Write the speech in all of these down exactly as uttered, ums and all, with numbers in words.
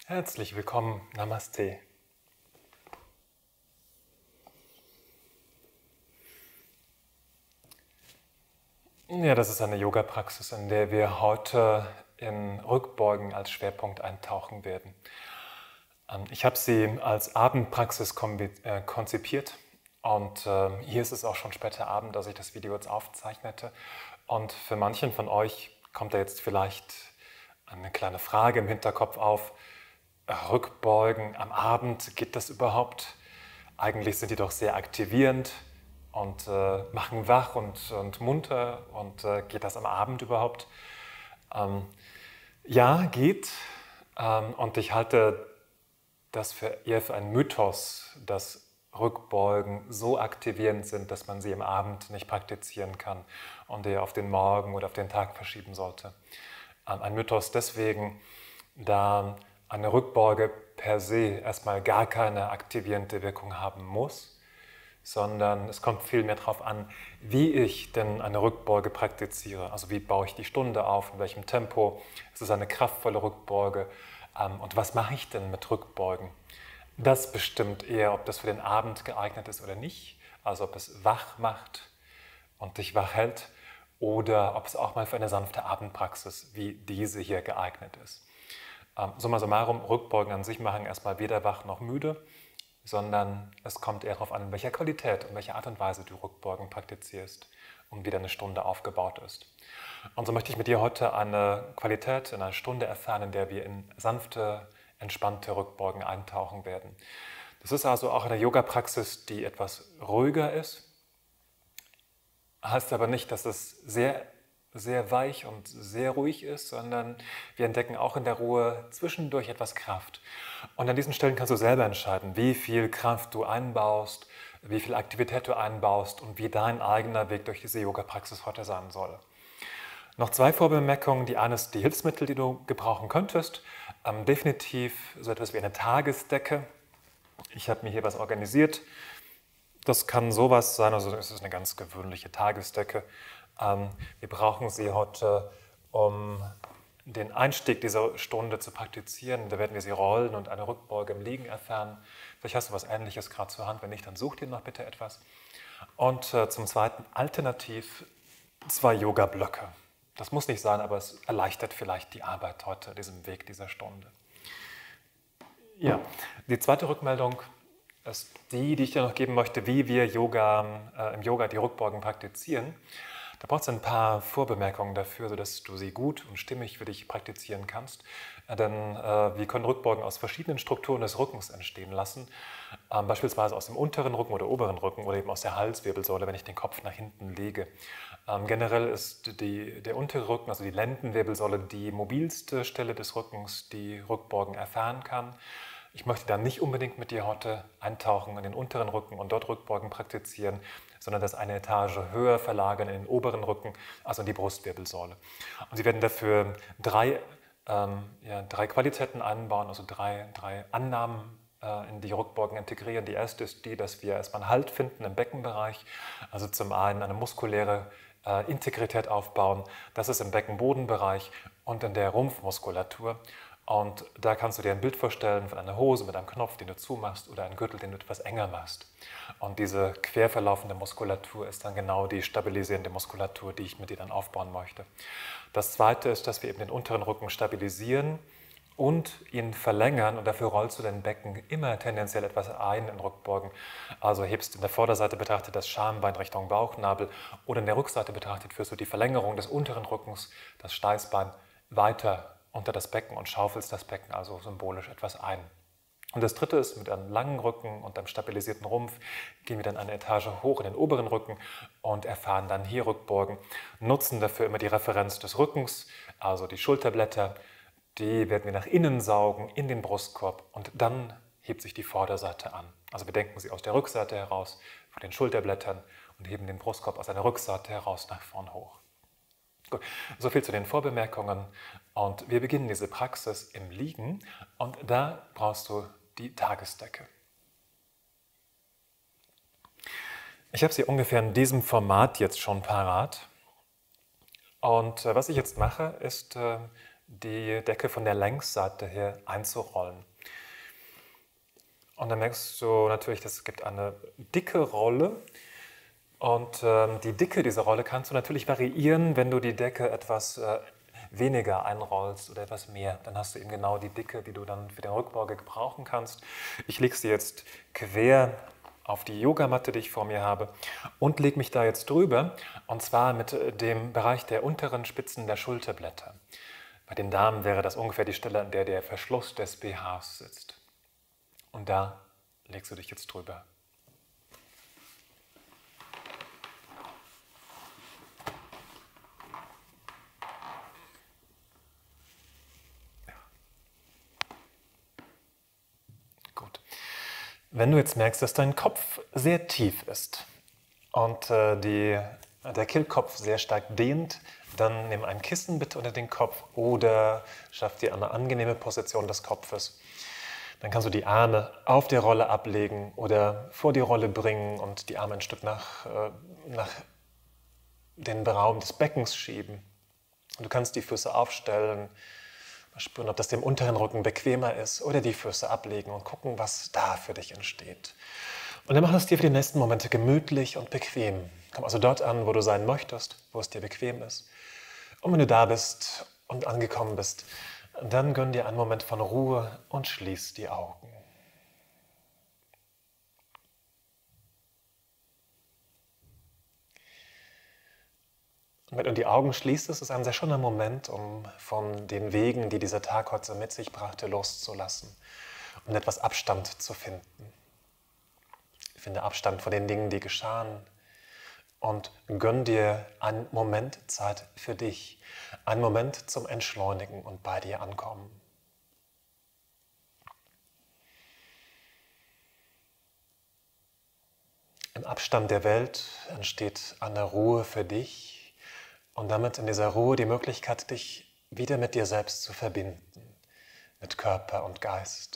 Herzlich willkommen, Namaste. Ja, das ist eine Yoga-Praxis, in der wir heute in Rückbeugen als Schwerpunkt eintauchen werden. Ich habe sie als Abendpraxis konzipiert und hier ist es auch schon später Abend, als ich das Video jetzt aufzeichnete. Und für manchen von euch kommt da jetzt vielleicht eine kleine Frage im Hinterkopf auf. Rückbeugen am Abend, geht das überhaupt? Eigentlich sind die doch sehr aktivierend und äh, machen wach und, und munter. Und äh, geht das am Abend überhaupt? Ähm, ja, geht. Ähm, und ich halte das für eher für einen Mythos, dass Rückbeugen so aktivierend sind, dass man sie am Abend nicht praktizieren kann und eher auf den Morgen oder auf den Tag verschieben sollte. Ähm, ein Mythos deswegen, da eine Rückbeuge per se erstmal gar keine aktivierende Wirkung haben muss, sondern es kommt vielmehr darauf an, wie ich denn eine Rückbeuge praktiziere. Also wie baue ich die Stunde auf, in welchem Tempo, ist es eine kraftvolle Rückbeuge ähm, und was mache ich denn mit Rückbeugen? Das bestimmt eher, ob das für den Abend geeignet ist oder nicht, also ob es wach macht und dich wach hält oder ob es auch mal für eine sanfte Abendpraxis wie diese hier geeignet ist. Ähm, summa summarum, Rückbeugen an sich machen erstmal weder wach noch müde, sondern es kommt eher darauf an, in welcher Qualität und welcher Art und Weise du Rückbeugen praktizierst und wie deine Stunde aufgebaut ist. Und so möchte ich mit dir heute eine Qualität in einer Stunde erfahren, in der wir in sanfte, entspannte Rückbeugen eintauchen werden. Das ist also auch eine Yoga-Praxis, die etwas ruhiger ist, heißt aber nicht, dass es sehr sehr weich und sehr ruhig ist, sondern wir entdecken auch in der Ruhe zwischendurch etwas Kraft. Und an diesen Stellen kannst du selber entscheiden, wie viel Kraft du einbaust, wie viel Aktivität du einbaust und wie dein eigener Weg durch diese Yoga-Praxis heute sein soll. Noch zwei Vorbemerkungen. Die eine ist die Hilfsmittel, die du gebrauchen könntest. Ähm, definitiv so etwas wie eine Tagesdecke. Ich habe mir hier was organisiert. Das kann sowas sein, also es ist eine ganz gewöhnliche Tagesdecke. Ähm, wir brauchen sie heute, um den Einstieg dieser Stunde zu praktizieren. Da werden wir sie rollen und eine Rückbeuge im Liegen erfahren. Vielleicht hast du was Ähnliches gerade zur Hand. Wenn nicht, dann such dir noch bitte etwas. Und äh, zum Zweiten alternativ zwei Yoga-Blöcke. Das muss nicht sein, aber es erleichtert vielleicht die Arbeit heute, diesem Weg dieser Stunde. Ja, die zweite Rückmeldung ist die, die ich dir noch geben möchte, wie wir Yoga, äh, im Yoga die Rückbeugen praktizieren. Da braucht es ein paar Vorbemerkungen dafür, sodass du sie gut und stimmig für dich praktizieren kannst. Äh, denn äh, wir können Rückbeugen aus verschiedenen Strukturen des Rückens entstehen lassen. Ähm, beispielsweise aus dem unteren Rücken oder oberen Rücken oder eben aus der Halswirbelsäule, wenn ich den Kopf nach hinten lege. Ähm, generell ist die, der untere Rücken, also die Lendenwirbelsäule, die mobilste Stelle des Rückens, die Rückbeugen erfahren kann. Ich möchte dann nicht unbedingt mit dir heute eintauchen in den unteren Rücken und dort Rückbeugen praktizieren, sondern das eine Etage höher verlagern in den oberen Rücken, also in die Brustwirbelsäule. Und Sie werden dafür drei, ähm, ja, drei Qualitäten einbauen, also drei, drei Annahmen äh, in die Rückbeugen integrieren. Die erste ist die, dass wir erstmal einen Halt finden im Beckenbereich, also zum einen eine muskuläre äh, Integrität aufbauen, das ist im Beckenbodenbereich und in der Rumpfmuskulatur. Und da kannst du dir ein Bild vorstellen von einer Hose mit einem Knopf, den du zumachst, oder einem Gürtel, den du etwas enger machst. Und diese quer verlaufende Muskulatur ist dann genau die stabilisierende Muskulatur, die ich mit dir dann aufbauen möchte. Das Zweite ist, dass wir eben den unteren Rücken stabilisieren und ihn verlängern. Und dafür rollst du dein Becken immer tendenziell etwas ein in Rückbeugen. Also hebst in der Vorderseite betrachtet das Schambein Richtung Bauchnabel oder in der Rückseite betrachtet führst du die Verlängerung des unteren Rückens, das Steißbein, weiter unter das Becken und schaufelst das Becken also symbolisch etwas ein. Und das dritte ist, mit einem langen Rücken und einem stabilisierten Rumpf gehen wir dann eine Etage hoch in den oberen Rücken und erfahren dann hier Rückbeugen, nutzen dafür immer die Referenz des Rückens, also die Schulterblätter, die werden wir nach innen saugen in den Brustkorb und dann hebt sich die Vorderseite an. Also wir denken sie aus der Rückseite heraus, von den Schulterblättern und heben den Brustkorb aus einer Rückseite heraus nach vorn hoch. Gut, soviel zu den Vorbemerkungen und wir beginnen diese Praxis im Liegen und da brauchst du die Tagesdecke. Ich habe sie ungefähr in diesem Format jetzt schon parat und äh, was ich jetzt mache, ist äh, die Decke von der Längsseite her einzurollen. Und dann merkst du natürlich, dass es gibt eine dicke Rolle. Und ähm, die Dicke dieser Rolle kannst du natürlich variieren, wenn du die Decke etwas äh, weniger einrollst oder etwas mehr. Dann hast du eben genau die Dicke, die du dann für den Rückbeuge gebrauchen kannst. Ich lege sie jetzt quer auf die Yogamatte, die ich vor mir habe, und lege mich da jetzt drüber, und zwar mit dem Bereich der unteren Spitzen der Schulterblätter. Bei den Damen wäre das ungefähr die Stelle, an der der Verschluss des B Hs sitzt. Und da legst du dich jetzt drüber. Gut. Wenn du jetzt merkst, dass dein Kopf sehr tief ist und äh, die, der Kehlkopf sehr stark dehnt, dann nimm ein Kissen bitte unter den Kopf oder schaff dir eine angenehme Position des Kopfes. Dann kannst du die Arme auf der Rolle ablegen oder vor die Rolle bringen und die Arme ein Stück nach, äh, nach den Raum des Beckens schieben. Und du kannst die Füße aufstellen, mal spüren, ob das dem unteren Rücken bequemer ist, oder die Füße ablegen und gucken, was da für dich entsteht. Und dann mach es dir für die nächsten Momente gemütlich und bequem. Komm also dort an, wo du sein möchtest, wo es dir bequem ist. Und wenn du da bist und angekommen bist, dann gönn dir einen Moment von Ruhe und schließ die Augen. Und wenn du die Augen schließt, ist es ein sehr schöner Moment, um von den Wegen, die dieser Tag heute mit sich brachte, loszulassen und etwas Abstand zu finden. Finde Abstand von den Dingen, die geschahen, und gönn dir einen Moment Zeit für dich, einen Moment zum Entschleunigen und bei dir ankommen. Im Abstand der Welt entsteht eine Ruhe für dich und damit in dieser Ruhe die Möglichkeit, dich wieder mit dir selbst zu verbinden, mit Körper und Geist.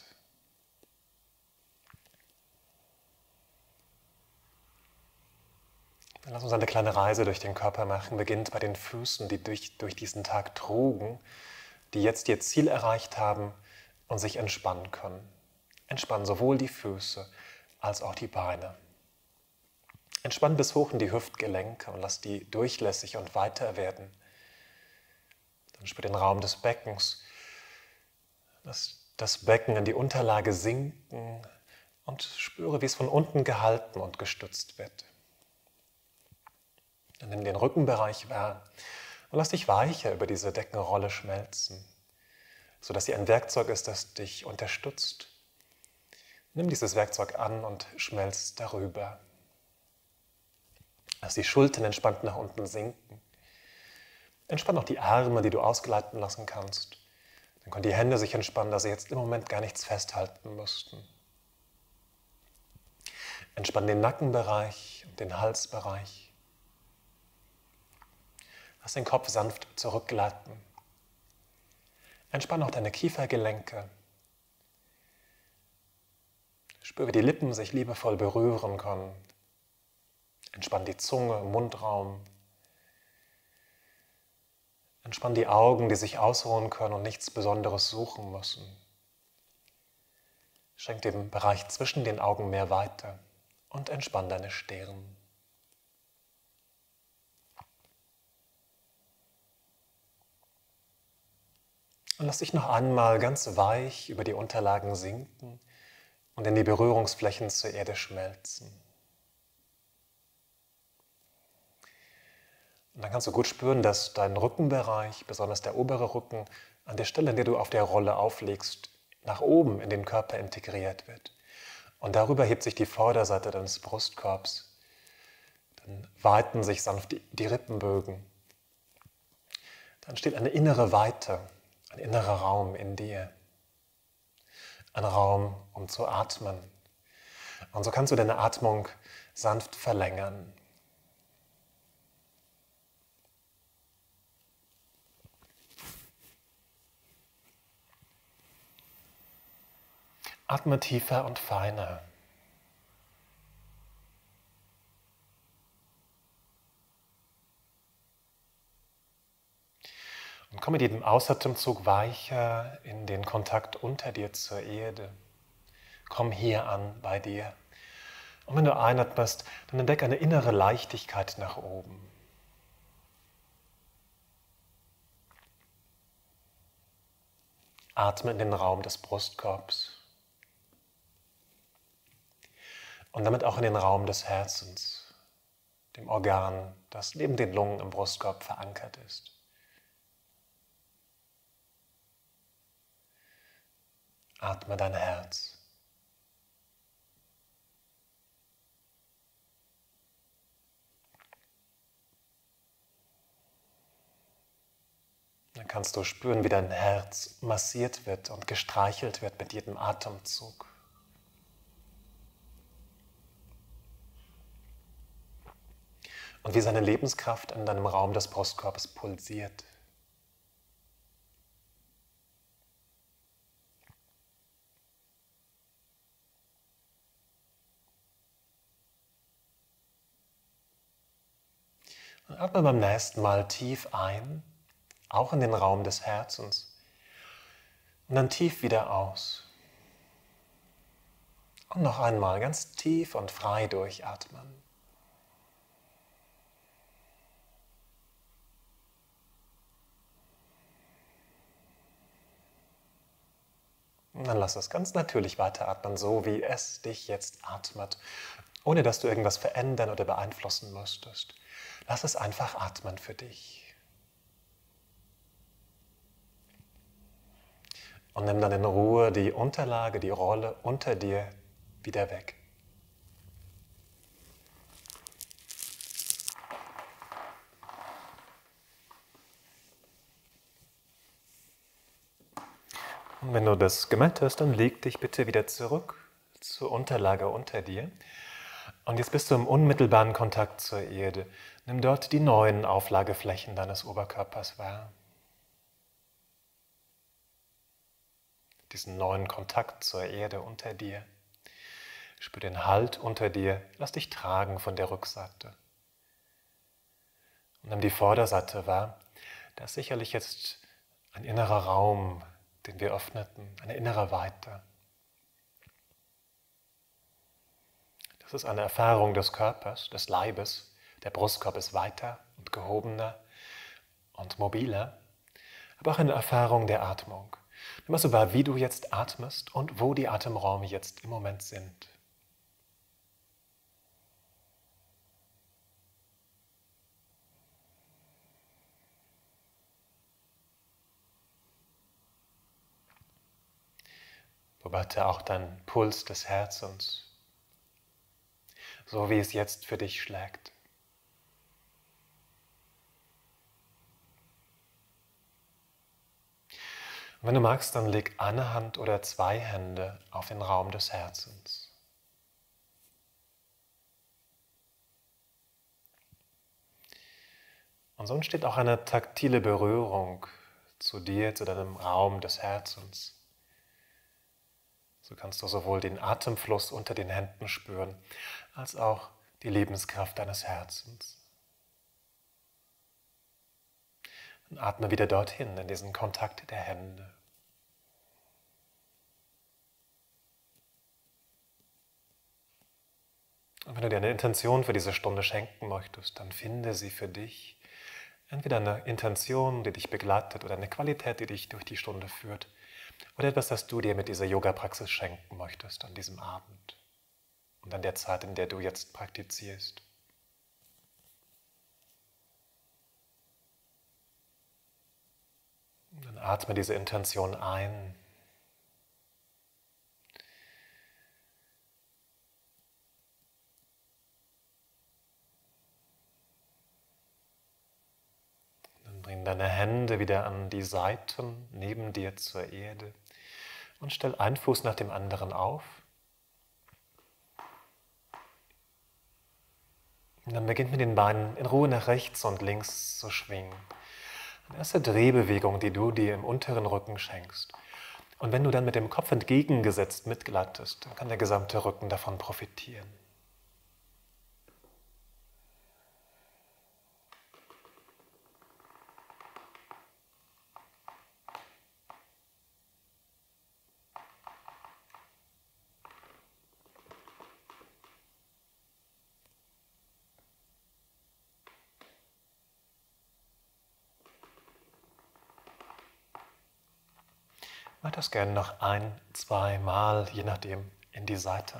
Dann lass uns eine kleine Reise durch den Körper machen, beginnt bei den Füßen, die durch, durch diesen Tag trugen, die jetzt ihr Ziel erreicht haben und sich entspannen können. Entspann sowohl die Füße als auch die Beine. Entspann bis hoch in die Hüftgelenke und lass die durchlässig und weiter werden. Dann spür den Raum des Beckens. Lass das Becken in die Unterlage sinken und spüre, wie es von unten gehalten und gestützt wird. Dann nimm den Rückenbereich wahr und lass dich weicher über diese Deckenrolle schmelzen, sodass sie ein Werkzeug ist, das dich unterstützt. Nimm dieses Werkzeug an und schmelz darüber. Lass die Schultern entspannt nach unten sinken. Entspann auch die Arme, die du ausgleiten lassen kannst. Dann können die Hände sich entspannen, da sie jetzt im Moment gar nichts festhalten müssten. Entspann den Nackenbereich und den Halsbereich. Lass den Kopf sanft zurückgleiten. Entspann auch deine Kiefergelenke. Spüre, wie die Lippen sich liebevoll berühren können. Entspann die Zunge im Mundraum. Entspann die Augen, die sich ausruhen können und nichts Besonderes suchen müssen. Schenk dem Bereich zwischen den Augen mehr Weite und entspann deine Stirn. Und lass dich noch einmal ganz weich über die Unterlagen sinken und in die Berührungsflächen zur Erde schmelzen. Und dann kannst du gut spüren, dass dein Rückenbereich, besonders der obere Rücken, an der Stelle, an der du auf der Rolle auflegst, nach oben in den Körper integriert wird. Und darüber hebt sich die Vorderseite deines Brustkorbs. Dann weiten sich sanft die, die Rippenbögen. Dann entsteht eine innere Weite, ein innerer Raum in dir. Ein Raum, um zu atmen. Und so kannst du deine Atmung sanft verlängern. Atme tiefer und feiner. Und Komm mit jedem Ausatemzug weicher in den Kontakt unter dir zur Erde. Komm hier an bei dir. Und wenn du einatmest, dann entdeck eine innere Leichtigkeit nach oben. Atme in den Raum des Brustkorbs und damit auch in den Raum des Herzens, dem Organ, das neben den Lungen im Brustkorb verankert ist. Atme dein Herz. Dann kannst du spüren, wie dein Herz massiert wird und gestreichelt wird mit jedem Atemzug. Und wie seine Lebenskraft in deinem Raum des Brustkorbes pulsiert. Und atme beim nächsten Mal tief ein, auch in den Raum des Herzens. Und dann tief wieder aus. Und noch einmal ganz tief und frei durchatmen. Und dann lass es ganz natürlich weiteratmen, so wie es dich jetzt atmet, ohne dass du irgendwas verändern oder beeinflussen müsstest. Lass es einfach atmen für dich. Und nimm dann in Ruhe die Unterlage, die Rolle unter dir wieder weg. Und wenn du das gemeint hast, dann leg dich bitte wieder zurück zur Unterlage unter dir. Und jetzt bist du im unmittelbaren Kontakt zur Erde. Nimm dort die neuen Auflageflächen deines Oberkörpers wahr. Diesen neuen Kontakt zur Erde unter dir. Spür den Halt unter dir. Lass dich tragen von der Rückseite. Und nimm die Vorderseite wahr. Da ist sicherlich jetzt ein innerer Raum, den wir öffneten, eine innere Weite. Das ist eine Erfahrung des Körpers, des Leibes. Der Brustkorb ist weiter und gehobener und mobiler, aber auch eine Erfahrung der Atmung. Nimm also wahr, wie du jetzt atmest und wo die Atemräume jetzt im Moment sind. Beobachte auch deinen Puls des Herzens, so wie es jetzt für dich schlägt. Und wenn du magst, dann leg eine Hand oder zwei Hände auf den Raum des Herzens. Und so entsteht auch eine taktile Berührung zu dir, zu deinem Raum des Herzens. So kannst du sowohl den Atemfluss unter den Händen spüren, als auch die Lebenskraft deines Herzens. Und atme wieder dorthin, in diesen Kontakt der Hände. Und wenn du dir eine Intention für diese Stunde schenken möchtest, dann finde sie für dich. Entweder eine Intention, die dich begleitet, oder eine Qualität, die dich durch die Stunde führt. Oder etwas, das du dir mit dieser Yoga-Praxis schenken möchtest an diesem Abend und an der Zeit, in der du jetzt praktizierst. Und dann atme diese Intention ein. Dann bring deine Hände wieder an die Seiten neben dir zur Erde und stell einen Fuß nach dem anderen auf. Und dann beginnt mit den Beinen in Ruhe nach rechts und links zu schwingen. Eine erste Drehbewegung, die du dir im unteren Rücken schenkst. Und wenn du dann mit dem Kopf entgegengesetzt mitgleitest, dann kann der gesamte Rücken davon profitieren. Mach das gerne noch ein, zwei Mal, je nachdem, in die Seiten.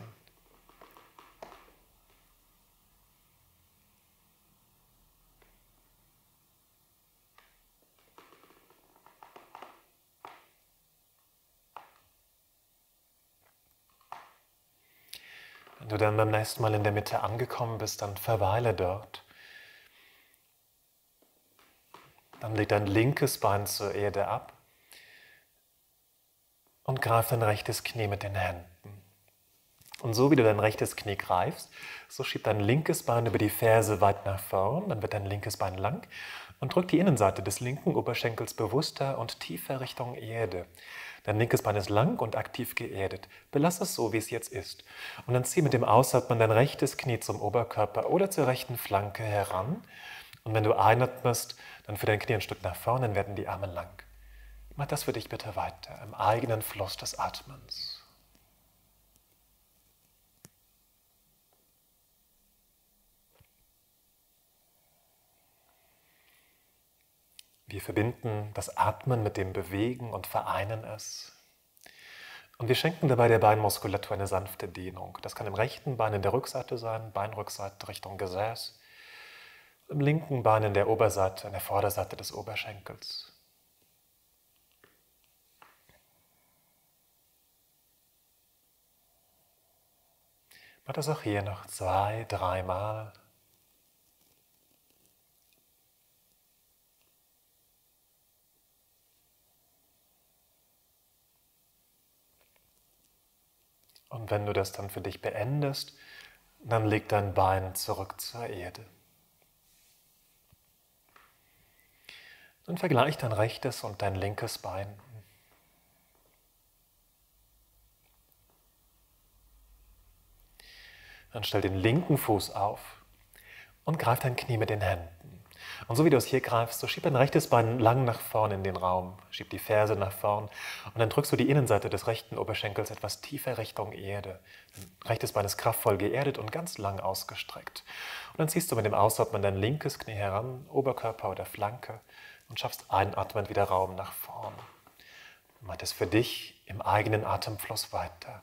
Wenn du dann beim nächsten Mal in der Mitte angekommen bist, dann verweile dort. Dann leg dein linkes Bein zur Erde ab und greif dein rechtes Knie mit den Händen. Und so wie du dein rechtes Knie greifst, so schieb dein linkes Bein über die Ferse weit nach vorn, dann wird dein linkes Bein lang und drück die Innenseite des linken Oberschenkels bewusster und tiefer Richtung Erde. Dein linkes Bein ist lang und aktiv geerdet. Belass es so, wie es jetzt ist. Und dann zieh mit dem Ausatmen dein rechtes Knie zum Oberkörper oder zur rechten Flanke heran. Und wenn du einatmest, dann für dein Knie ein Stück nach vorne, dann werden die Arme lang. Mach das für dich bitte weiter, im eigenen Fluss des Atmens. Wir verbinden das Atmen mit dem Bewegen und vereinen es. Und wir schenken dabei der Beinmuskulatur eine sanfte Dehnung. Das kann im rechten Bein in der Rückseite sein, Beinrückseite Richtung Gesäß. Im linken Bein in der Oberseite, in der Vorderseite des Oberschenkels. Mach das auch hier noch zwei, dreimal. Und wenn du das dann für dich beendest, dann leg dein Bein zurück zur Erde. Dann vergleich dein rechtes und dein linkes Bein. Dann stell den linken Fuß auf und greif dein Knie mit den Händen. Und so wie du es hier greifst, so schieb dein rechtes Bein lang nach vorn in den Raum, schieb die Ferse nach vorn und dann drückst du die Innenseite des rechten Oberschenkels etwas tiefer Richtung Erde. Dein rechtes Bein ist kraftvoll geerdet und ganz lang ausgestreckt. Und dann ziehst du mit dem Ausatmen dein linkes Knie heran, Oberkörper oder Flanke und schaffst einatmend wieder Raum nach vorn. Mach das für dich im eigenen Atemfluss weiter.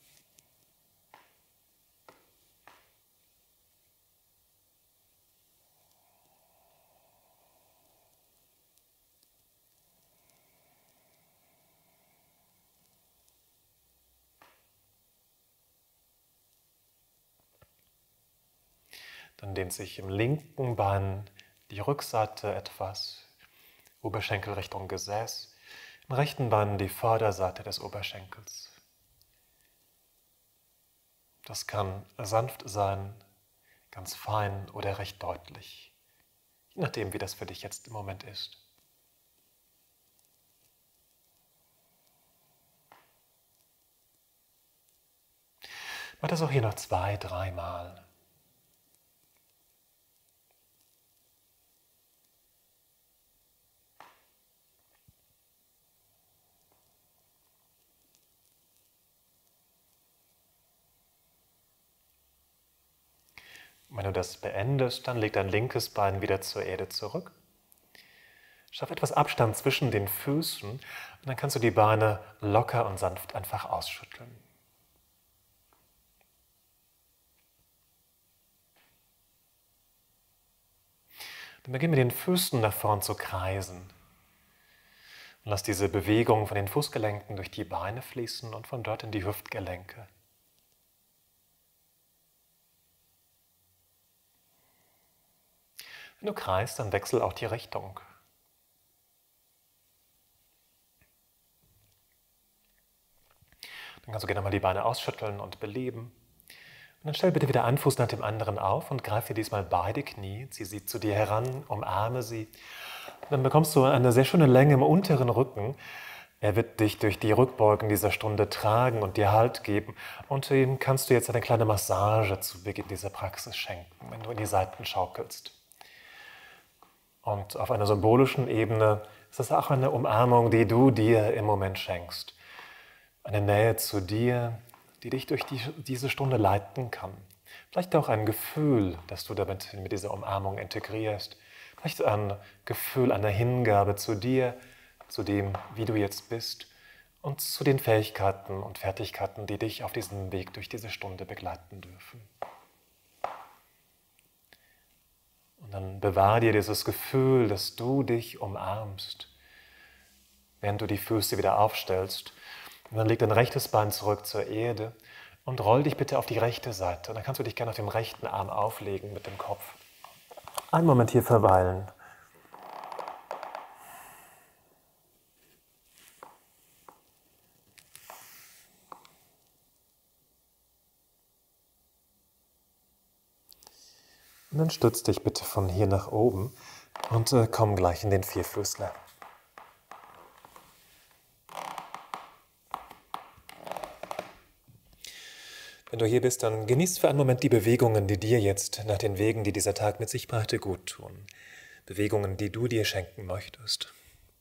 Dann dehnt sich im linken Bein die Rückseite etwas, Oberschenkel Richtung Gesäß, im rechten Bein die Vorderseite des Oberschenkels. Das kann sanft sein, ganz fein oder recht deutlich, je nachdem, wie das für dich jetzt im Moment ist. Mach das auch hier noch zwei, dreimal. Wenn du das beendest, dann leg dein linkes Bein wieder zur Erde zurück. Schaff etwas Abstand zwischen den Füßen und dann kannst du die Beine locker und sanft einfach ausschütteln. Dann beginn mit den Füßen nach vorn zu kreisen. Und lass diese Bewegung von den Fußgelenken durch die Beine fließen und von dort in die Hüftgelenke. Wenn du kreist, dann wechsel auch die Richtung. Dann kannst du gerne mal die Beine ausschütteln und beleben. Und dann stell bitte wieder einen Fuß nach dem anderen auf und greif dir diesmal beide Knie, zieh sie zu dir heran, umarme sie. Und dann bekommst du eine sehr schöne Länge im unteren Rücken. Er wird dich durch die Rückbeugen dieser Stunde tragen und dir Halt geben. Und ihm kannst du jetzt eine kleine Massage zu Beginn dieser Praxis schenken, wenn du in die Seiten schaukelst. Und auf einer symbolischen Ebene ist es auch eine Umarmung, die du dir im Moment schenkst. Eine Nähe zu dir, die dich durch die, diese Stunde leiten kann. Vielleicht auch ein Gefühl, das du damit mit dieser Umarmung integrierst. Vielleicht ein Gefühl einer Hingabe zu dir, zu dem, wie du jetzt bist und zu den Fähigkeiten und Fertigkeiten, die dich auf diesem Weg durch diese Stunde begleiten dürfen. Und dann bewahre dir dieses Gefühl, dass du dich umarmst, während du die Füße wieder aufstellst. Und dann leg dein rechtes Bein zurück zur Erde und roll dich bitte auf die rechte Seite. Und dann kannst du dich gerne auf dem rechten Arm auflegen mit dem Kopf. Einen Moment hier verweilen. Und dann stütz dich bitte von hier nach oben und äh, komm gleich in den Vierfüßler. Wenn du hier bist, dann genieß für einen Moment die Bewegungen, die dir jetzt nach den Wegen, die dieser Tag mit sich brachte, gut tun. Bewegungen, die du dir schenken möchtest.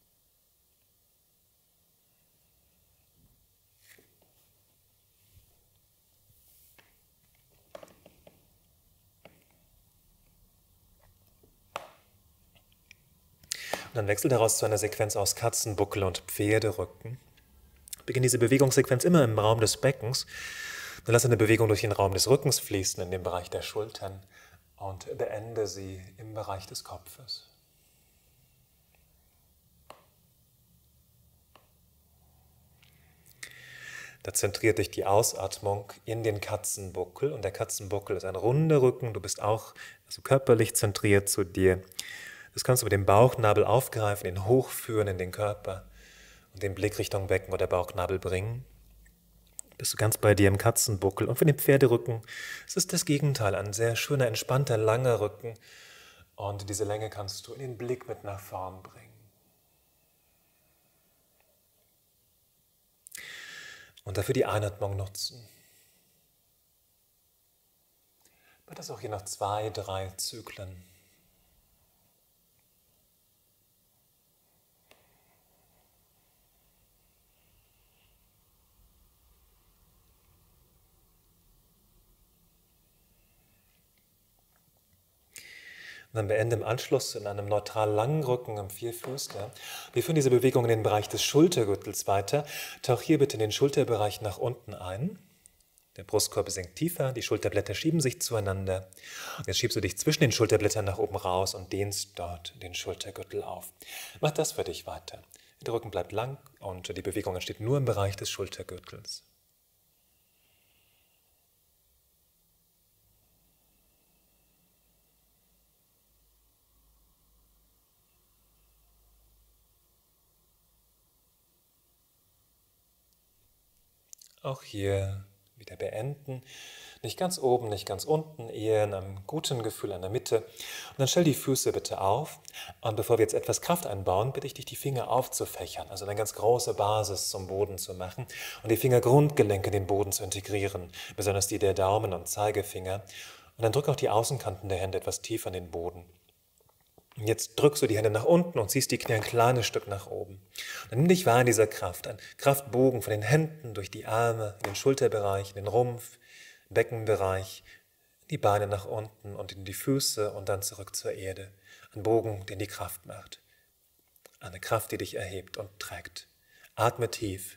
Und dann wechsel daraus zu einer Sequenz aus Katzenbuckel und Pferderücken. Beginn diese Bewegungssequenz immer im Raum des Beckens. Dann lass eine Bewegung durch den Raum des Rückens fließen, in den Bereich der Schultern und beende sie im Bereich des Kopfes. Da zentriert dich die Ausatmung in den Katzenbuckel und der Katzenbuckel ist ein runder Rücken. Du bist auch also körperlich zentriert zu dir. Das kannst du mit dem Bauchnabel aufgreifen, ihn hochführen in den Körper und den Blick Richtung Becken oder Bauchnabel bringen. Bist du ganz bei dir im Katzenbuckel. Und für den Pferderücken es ist das Gegenteil, ein sehr schöner, entspannter, langer Rücken. Und diese Länge kannst du in den Blick mit nach vorn bringen. Und dafür die Einatmung nutzen. Aber das auch hier noch zwei, drei Zyklen. Und dann beende im Anschluss in einem neutral langen Rücken am Vierfüßler. Wir führen diese Bewegung in den Bereich des Schultergürtels weiter. Tauch hier bitte in den Schulterbereich nach unten ein. Der Brustkorb sinkt tiefer, die Schulterblätter schieben sich zueinander. Und jetzt schiebst du dich zwischen den Schulterblättern nach oben raus und dehnst dort den Schultergürtel auf. Mach das für dich weiter. Der Rücken bleibt lang und die Bewegung entsteht nur im Bereich des Schultergürtels. Auch hier wieder beenden. Nicht ganz oben, nicht ganz unten, eher in einem guten Gefühl in der Mitte. Und dann stell die Füße bitte auf. Und bevor wir jetzt etwas Kraft einbauen, bitte ich dich, die Finger aufzufächern, also eine ganz große Basis zum Boden zu machen und die Fingergrundgelenke in den Boden zu integrieren, besonders die der Daumen und Zeigefinger. Und dann drück auch die Außenkanten der Hände etwas tiefer in den Boden. Und jetzt drückst du die Hände nach unten und ziehst die Knie ein kleines Stück nach oben. Und dann nimm dich wahr in dieser Kraft, ein Kraftbogen von den Händen durch die Arme, in den Schulterbereich, in den Rumpf, Beckenbereich, die Beine nach unten und in die Füße und dann zurück zur Erde. Ein Bogen, den die Kraft macht. Eine Kraft, die dich erhebt und trägt. Atme tief.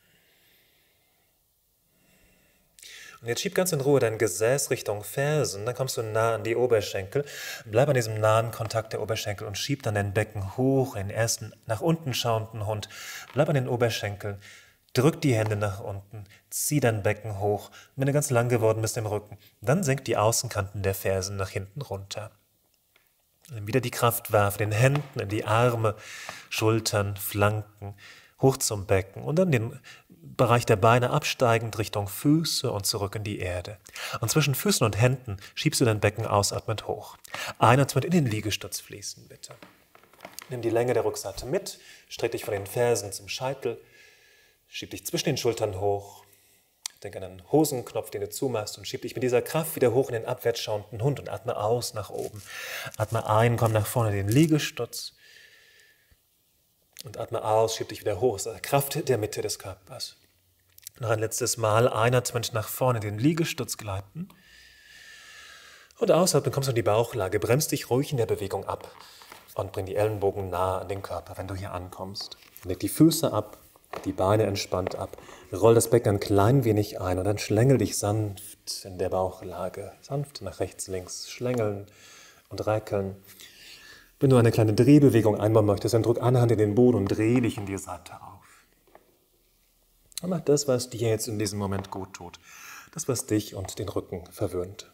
Und jetzt schieb ganz in Ruhe dein Gesäß Richtung Fersen, dann kommst du nah an die Oberschenkel. Bleib an diesem nahen Kontakt der Oberschenkel und schieb dann dein Becken hoch in den ersten nach unten schauenden Hund. Bleib an den Oberschenkeln, drück die Hände nach unten, zieh dein Becken hoch. Und wenn du ganz lang geworden bist im Rücken, dann senk die Außenkanten der Fersen nach hinten runter. Dann wieder die Kraft wahr, von den Händen in die Arme, Schultern, Flanken, hoch zum Becken und dann den Bereich der Beine absteigend Richtung Füße und zurück in die Erde. Und zwischen Füßen und Händen schiebst du dein Becken ausatmend hoch. Einatmend in den Liegestütz fließen, bitte. Nimm die Länge der Rückseite mit, streck dich von den Fersen zum Scheitel, schieb dich zwischen den Schultern hoch, denk an einen Hosenknopf, den du zumachst und schieb dich mit dieser Kraft wieder hoch in den abwärts schauenden Hund und atme aus nach oben. Atme ein, komm nach vorne in den Liegestütz. Und atme aus, schieb dich wieder hoch, das ist Kraft der Mitte des Körpers. Noch ein letztes Mal, einatmend nach vorne den Liegestütz gleiten. Und ausatmen, kommst du in die Bauchlage, bremst dich ruhig in der Bewegung ab und bring die Ellenbogen nah an den Körper, wenn du hier ankommst. Leg die Füße ab, Die Beine entspannt ab. Roll das Becken ein klein wenig ein und dann schlängel dich sanft in der Bauchlage. Sanft nach rechts, links schlängeln und reckeln. Wenn du eine kleine Drehbewegung einbauen möchtest, dann drück eine Hand in den Boden und dreh dich in die Seite auf. Und mach das, was dir jetzt in diesem Moment gut tut. Das, was dich und den Rücken verwöhnt.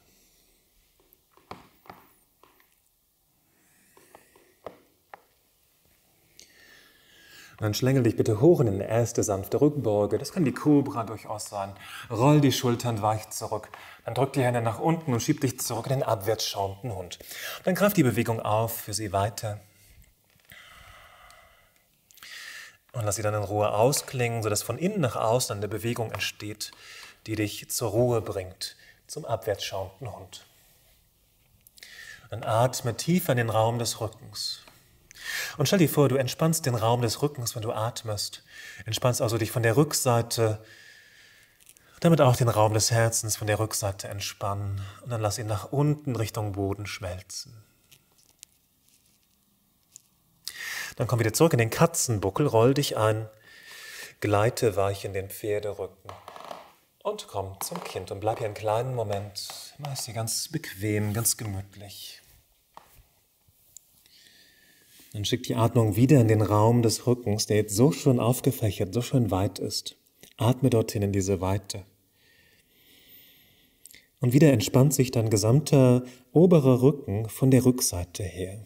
Und dann schlängel dich bitte hoch in eine erste sanfte Rückbeuge. Das kann die Kobra durchaus sein. Roll die Schultern weich zurück. Dann drück die Hände nach unten und schieb dich zurück in den abwärts schauenden Hund. Und dann greif die Bewegung auf, für sie weiter. Und lass sie dann in Ruhe ausklingen, sodass von innen nach außen eine Bewegung entsteht, die dich zur Ruhe bringt, zum abwärts schauenden Hund. Dann atme tief in den Raum des Rückens. Und stell dir vor, du entspannst den Raum des Rückens, wenn du atmest. Entspannst also dich von der Rückseite, damit auch den Raum des Herzens von der Rückseite entspannen. Und dann lass ihn nach unten Richtung Boden schmelzen. Dann komm wieder zurück in den Katzenbuckel, roll dich ein, gleite weich in den Pferderücken und komm zum Kind und bleib hier einen kleinen Moment. Mach es dir ganz bequem, ganz gemütlich. Dann schick die Atmung wieder in den Raum des Rückens, der jetzt so schön aufgefächert, so schön weit ist. Atme dorthin in diese Weite. Und wieder entspannt sich dein gesamter oberer Rücken von der Rückseite her.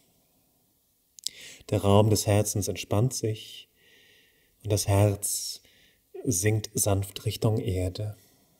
Der Raum des Herzens entspannt sich und das Herz sinkt sanft Richtung Erde.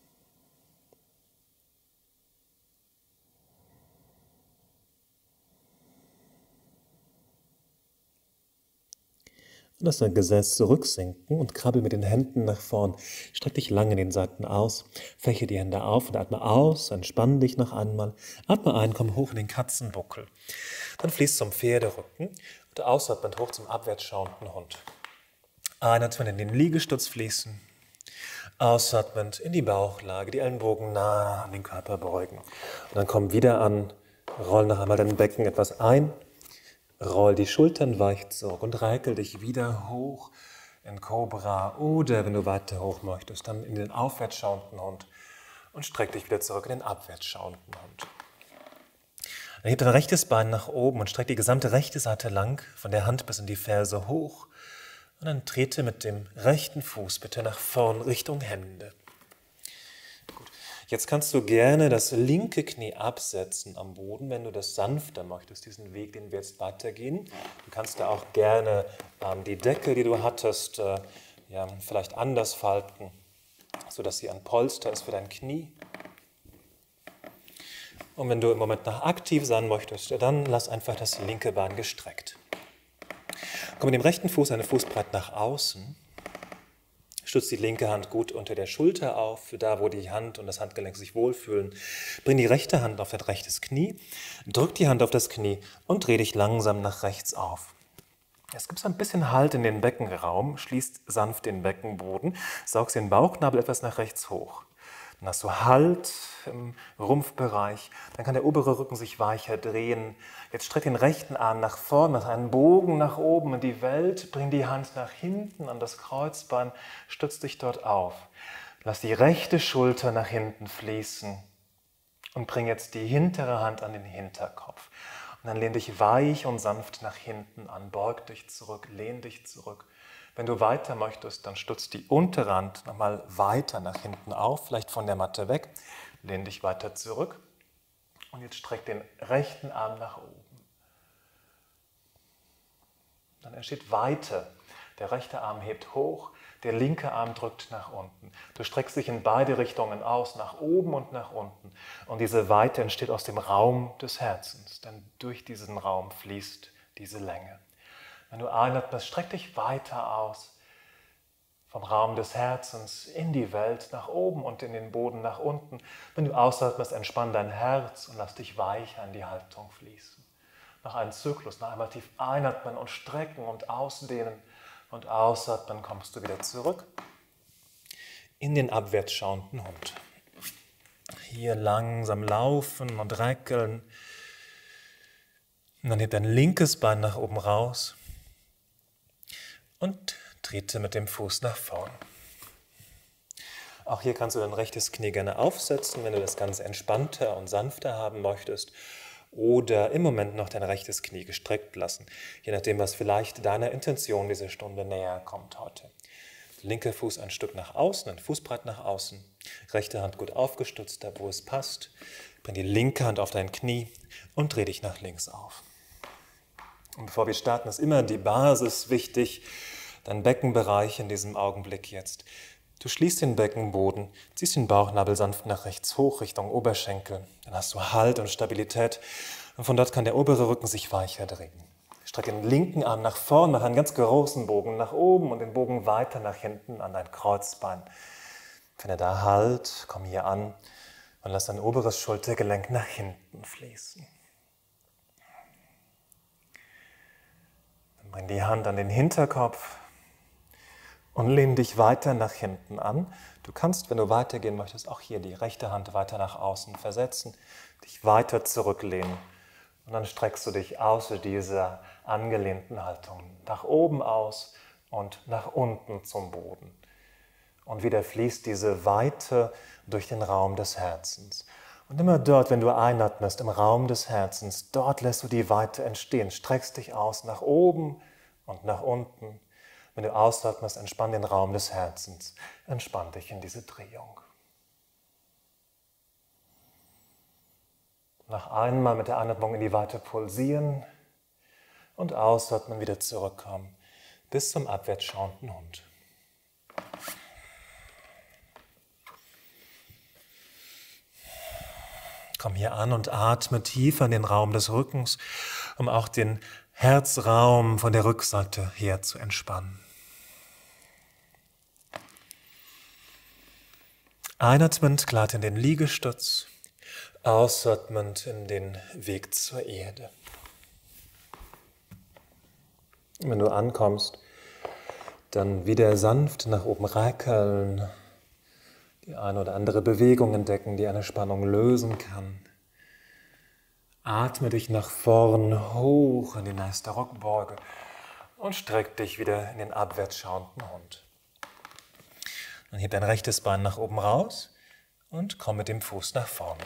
Lass dein Gesäß zurücksinken und krabbel mit den Händen nach vorn. Streck dich lang in den Seiten aus, fäche die Hände auf und atme aus, entspann dich noch einmal. Atme ein, komm hoch in den Katzenbuckel. Dann fließ zum Pferderücken und ausatmend hoch zum abwärts schauenden Hund. Einatmend in den Liegestütz fließen, ausatmend in die Bauchlage, die Ellenbogen nah an den Körper beugen. Und dann komm wieder an, roll noch einmal dein Becken etwas ein. Roll die Schultern weich zurück und reikel dich wieder hoch in Kobra oder, wenn du weiter hoch möchtest, dann in den aufwärts schauenden Hund und streck dich wieder zurück in den abwärts schauenden Hund. Dann heb dein rechtes Bein nach oben und streck die gesamte rechte Seite lang, von der Hand bis in die Ferse hoch und dann trete mit dem rechten Fuß bitte nach vorn Richtung Hände. Jetzt kannst du gerne das linke Knie absetzen am Boden, wenn du das sanfter möchtest, diesen Weg, den wir jetzt weitergehen. Du kannst da auch gerne ähm, die Decke, die du hattest, äh, ja, vielleicht anders falten, sodass sie ein Polster ist für dein Knie. Und wenn du im Moment noch aktiv sein möchtest, dann lass einfach das linke Bein gestreckt. Komm mit dem rechten Fuß eine Fußbreit nach außen. Stütz die linke Hand gut unter der Schulter auf, für da, wo die Hand und das Handgelenk sich wohlfühlen. Bring die rechte Hand auf dein rechtes Knie, drück die Hand auf das Knie und dreh dich langsam nach rechts auf. Es gibt ein bisschen Halt in den Beckenraum, schließt sanft den Beckenboden, saugst den Bauchnabel etwas nach rechts hoch. Dann hast du Halt im Rumpfbereich, dann kann der obere Rücken sich weicher drehen. Jetzt streck den rechten Arm nach vorn, mach einen Bogen nach oben in die Welt, bring die Hand nach hinten an das Kreuzbein, stütz dich dort auf. Lass die rechte Schulter nach hinten fließen und bring jetzt die hintere Hand an den Hinterkopf. Und dann lehn dich weich und sanft nach hinten an, beug dich zurück, lehn dich zurück. Wenn du weiter möchtest, dann stütz die untere Hand nochmal weiter nach hinten auf, vielleicht von der Matte weg. Lehn dich weiter zurück und jetzt streck den rechten Arm nach oben. Dann entsteht Weite. Der rechte Arm hebt hoch, der linke Arm drückt nach unten. Du streckst dich in beide Richtungen aus, nach oben und nach unten. Und diese Weite entsteht aus dem Raum des Herzens, denn durch diesen Raum fließt diese Länge. Wenn du einatmest, streck dich weiter aus, vom Raum des Herzens in die Welt, nach oben und in den Boden nach unten. Wenn du ausatmest, entspann dein Herz und lass dich weicher in die Haltung fließen. Noch einen Zyklus, noch einmal tief einatmen und strecken und ausdehnen und ausatmen, kommst du wieder zurück in den abwärts schauenden Hund. Hier langsam laufen und reckeln. Und dann heb dein linkes Bein nach oben raus. Und trete mit dem Fuß nach vorn. Auch hier kannst du dein rechtes Knie gerne aufsetzen, wenn du das Ganze entspannter und sanfter haben möchtest. Oder im Moment noch dein rechtes Knie gestreckt lassen, je nachdem, was vielleicht deiner Intention diese Stunde näher kommt heute. Linker Fuß ein Stück nach außen, ein Fußbreit nach außen, rechte Hand gut aufgestützt, da wo es passt. Bring die linke Hand auf dein Knie und dreh dich nach links auf. Und bevor wir starten, ist immer die Basis wichtig, dein Beckenbereich in diesem Augenblick jetzt. Du schließt den Beckenboden, ziehst den Bauchnabel sanft nach rechts hoch, Richtung Oberschenkel. Dann hast du Halt und Stabilität und von dort kann der obere Rücken sich weicher drehen. Strecke den linken Arm nach vorn, mach einen ganz großen Bogen nach oben und den Bogen weiter nach hinten an dein Kreuzbein. Finde da Halt, komm hier an und lass dein oberes Schultergelenk nach hinten fließen. Dann bring die Hand an den Hinterkopf. Und lehn dich weiter nach hinten an. Du kannst, wenn du weitergehen möchtest, auch hier die rechte Hand weiter nach außen versetzen, dich weiter zurücklehnen. Und dann streckst du dich aus dieser angelehnten Haltung nach oben aus und nach unten zum Boden. Und wieder fließt diese Weite durch den Raum des Herzens. Und immer dort, wenn du einatmest im Raum des Herzens, dort lässt du die Weite entstehen. Streckst dich aus nach oben und nach unten. Wenn du ausatmest, entspann den Raum des Herzens. Entspann dich in diese Drehung. Noch einmal mit der Einatmung in die Weite pulsieren und ausatmen, wieder zurückkommen bis zum abwärts schauenden Hund. Komm hier an und atme tiefer in den Raum des Rückens, um auch den Herzraum von der Rückseite her zu entspannen. Einatmend gleite in den Liegestütz, ausatmend in den Weg zur Erde. Wenn du ankommst, dann wieder sanft nach oben reckeln, die eine oder andere Bewegung entdecken, die eine Spannung lösen kann. Atme dich nach vorn hoch in die nächste Rückbeuge und streck dich wieder in den abwärts schauenden Hund. Dann heb dein rechtes Bein nach oben raus und komm mit dem Fuß nach vorne.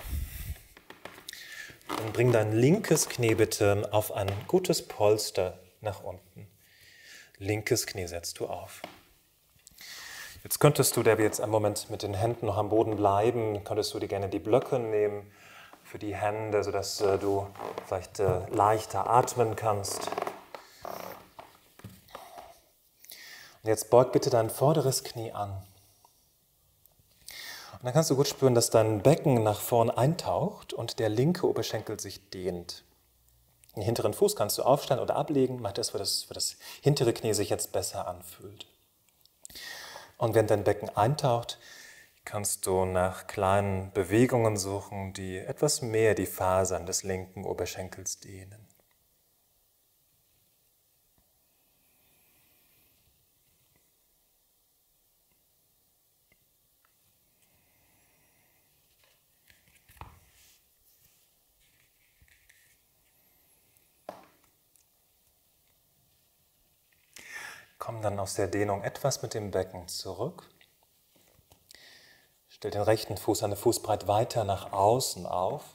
Dann bring dein linkes Knie bitte auf ein gutes Polster nach unten. Linkes Knie setzt du auf. Jetzt könntest du, der wir jetzt einen Moment mit den Händen noch am Boden bleiben, könntest du dir gerne die Blöcke nehmen für die Hände, sodass äh, du vielleicht äh, leichter atmen kannst. Und jetzt beug bitte dein vorderes Knie an. Und dann kannst du gut spüren, dass dein Becken nach vorn eintaucht und der linke Oberschenkel sich dehnt. Den hinteren Fuß kannst du aufstellen oder ablegen, mach das, wo das, wo das hintere Knie sich jetzt besser anfühlt. Und wenn dein Becken eintaucht, kannst du nach kleinen Bewegungen suchen, die etwas mehr die Fasern des linken Oberschenkels dehnen. Komm dann aus der Dehnung etwas mit dem Becken zurück. Stell den rechten Fuß eine Fußbreit weiter nach außen auf.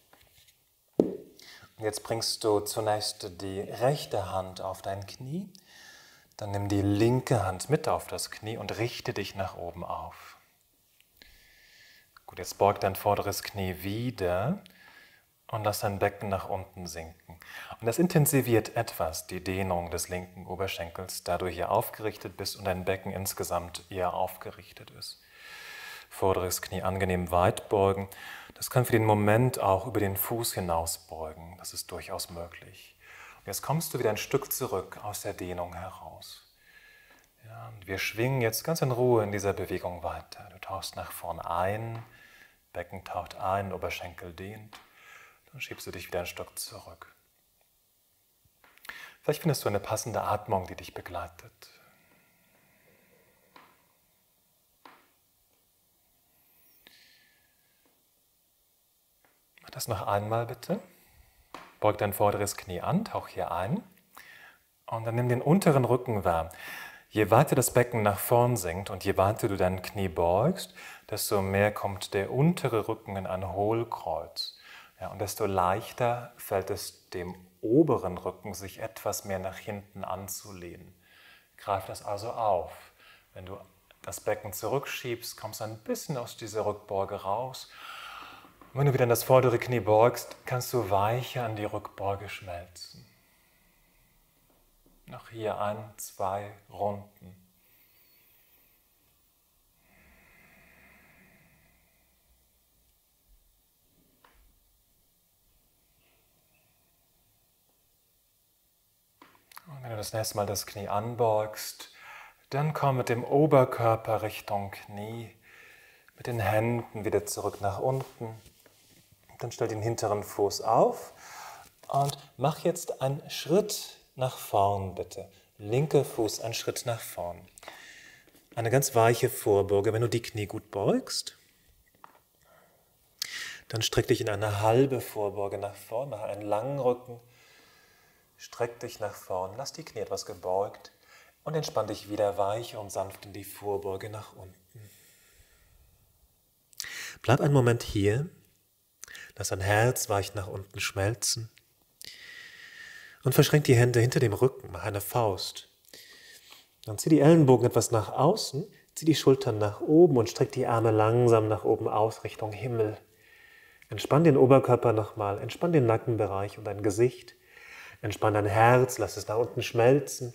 Und jetzt bringst du zunächst die rechte Hand auf dein Knie. Dann nimm die linke Hand mit auf das Knie und richte dich nach oben auf. Gut, jetzt beug dein vorderes Knie wieder und lass dein Becken nach unten sinken. Und das intensiviert etwas die Dehnung des linken Oberschenkels, da du hier aufgerichtet bist und dein Becken insgesamt eher aufgerichtet ist. Vorderes Knie angenehm weit beugen. Das kann für den Moment auch über den Fuß hinaus beugen. Das ist durchaus möglich. Und jetzt kommst du wieder ein Stück zurück aus der Dehnung heraus. Ja, und wir schwingen jetzt ganz in Ruhe in dieser Bewegung weiter. Du tauchst nach vorn ein, Becken taucht ein, Oberschenkel dehnt. Dann schiebst du dich wieder ein Stück zurück. Vielleicht findest du eine passende Atmung, die dich begleitet. Mach das noch einmal bitte. Beug dein vorderes Knie an, tauch hier ein und dann nimm den unteren Rücken warm. Je weiter das Becken nach vorn sinkt und je weiter du dein Knie beugst, desto mehr kommt der untere Rücken in ein Hohlkreuz. Ja, und desto leichter fällt es dem oberen Rücken, sich etwas mehr nach hinten anzulehnen. Greif das also auf. Wenn du das Becken zurückschiebst, kommst du ein bisschen aus dieser Rückbeuge raus. Und wenn du wieder in das vordere Knie beugst, kannst du weicher an die Rückbeuge schmelzen. Noch hier ein, zwei Runden. Und wenn du das nächste Mal das Knie anbeugst, dann komm mit dem Oberkörper Richtung Knie, mit den Händen wieder zurück nach unten. Dann stell den hinteren Fuß auf und mach jetzt einen Schritt nach vorn, bitte. Linker Fuß, einen Schritt nach vorn. Eine ganz weiche Vorbeuge. Wenn du die Knie gut beugst, dann streck dich in eine halbe Vorbeuge nach vorn, mach einen langen Rücken, streck dich nach vorn, lass die Knie etwas gebeugt und entspann dich wieder weich und sanft in die Vorbeuge nach unten. Bleib einen Moment hier, lass dein Herz weich nach unten schmelzen. Und verschränk die Hände hinter dem Rücken, mach eine Faust. Dann zieh die Ellenbogen etwas nach außen, zieh die Schultern nach oben und streck die Arme langsam nach oben aus Richtung Himmel. Entspann den Oberkörper nochmal, entspann den Nackenbereich und dein Gesicht. Entspann dein Herz, lass es nach unten schmelzen.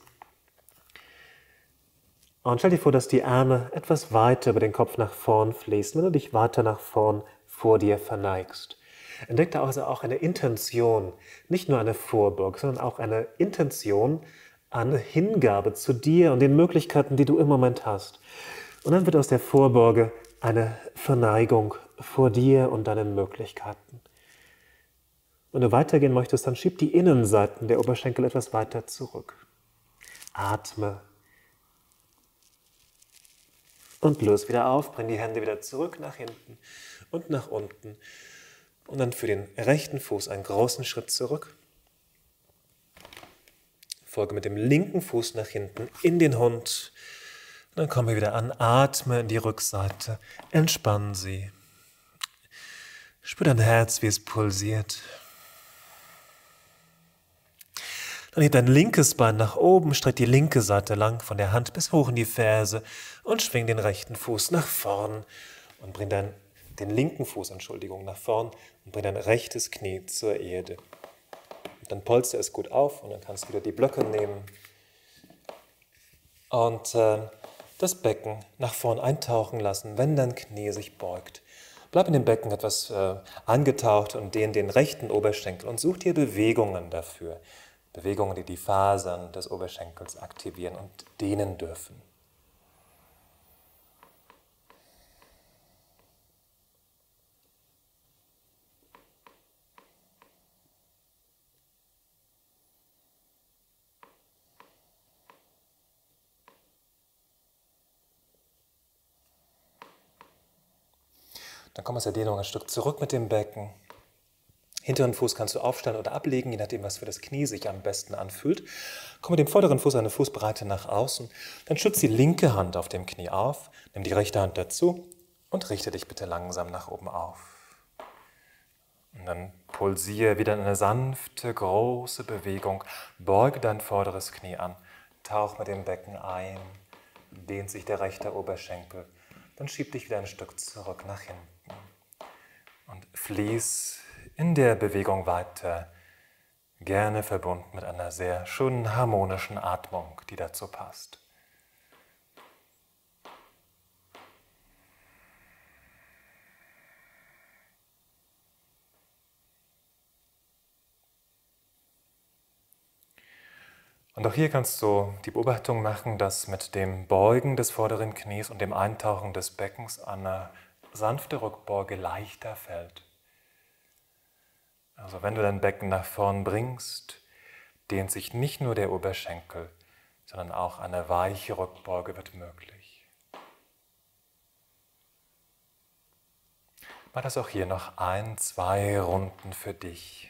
Und stell dir vor, dass die Arme etwas weiter über den Kopf nach vorn fließen, wenn du dich weiter nach vorn vor dir verneigst. Entdeck da also auch eine Intention, nicht nur eine Vorbeuge, sondern auch eine Intention an Hingabe zu dir und den Möglichkeiten, die du im Moment hast. Und dann wird aus der Vorbeuge eine Verneigung vor dir und deinen Möglichkeiten. Wenn du weitergehen möchtest, dann schieb die Innenseiten der Oberschenkel etwas weiter zurück. Atme. Und löse wieder auf, bring die Hände wieder zurück nach hinten und nach unten. Und dann für den rechten Fuß einen großen Schritt zurück. Folge mit dem linken Fuß nach hinten in den Hund. Und dann kommen wir wieder an, atme in die Rückseite, entspann sie. Spür dein Herz, wie es pulsiert. Dann heb dein linkes Bein nach oben, streck die linke Seite lang von der Hand bis hoch in die Ferse und schwing den rechten Fuß nach vorn und bring dein, den linken Fuß, Entschuldigung, nach vorn und bring dein rechtes Knie zur Erde. Und dann polster es gut auf und dann kannst du wieder die Blöcke nehmen und äh, das Becken nach vorn eintauchen lassen, wenn dein Knie sich beugt. Bleib in dem Becken etwas äh, angetaucht und dehn den rechten Oberschenkel und such dir Bewegungen dafür. Bewegungen, die die Fasern des Oberschenkels aktivieren und dehnen dürfen. Dann komm aus der Dehnung ein Stück zurück mit dem Becken. Hinteren Fuß kannst du aufstellen oder ablegen, je nachdem, was für das Knie sich am besten anfühlt. Komm mit dem vorderen Fuß eine Fußbreite nach außen. Dann schütz die linke Hand auf dem Knie auf, nimm die rechte Hand dazu und richte dich bitte langsam nach oben auf. Und dann pulsiere wieder in eine sanfte, große Bewegung. Beuge dein vorderes Knie an, tauch mit dem Becken ein, dehnt sich der rechte Oberschenkel. Dann schieb dich wieder ein Stück zurück nach hinten und fließ in der Bewegung weiter, gerne verbunden mit einer sehr schönen harmonischen Atmung, die dazu passt. Und auch hier kannst du die Beobachtung machen, dass mit dem Beugen des vorderen Knies und dem Eintauchen des Beckens eine sanfte Rückbeuge leichter fällt. Also wenn du dein Becken nach vorn bringst, dehnt sich nicht nur der Oberschenkel, sondern auch eine weiche Rückbeuge wird möglich. Mach das auch hier noch ein, zwei Runden für dich.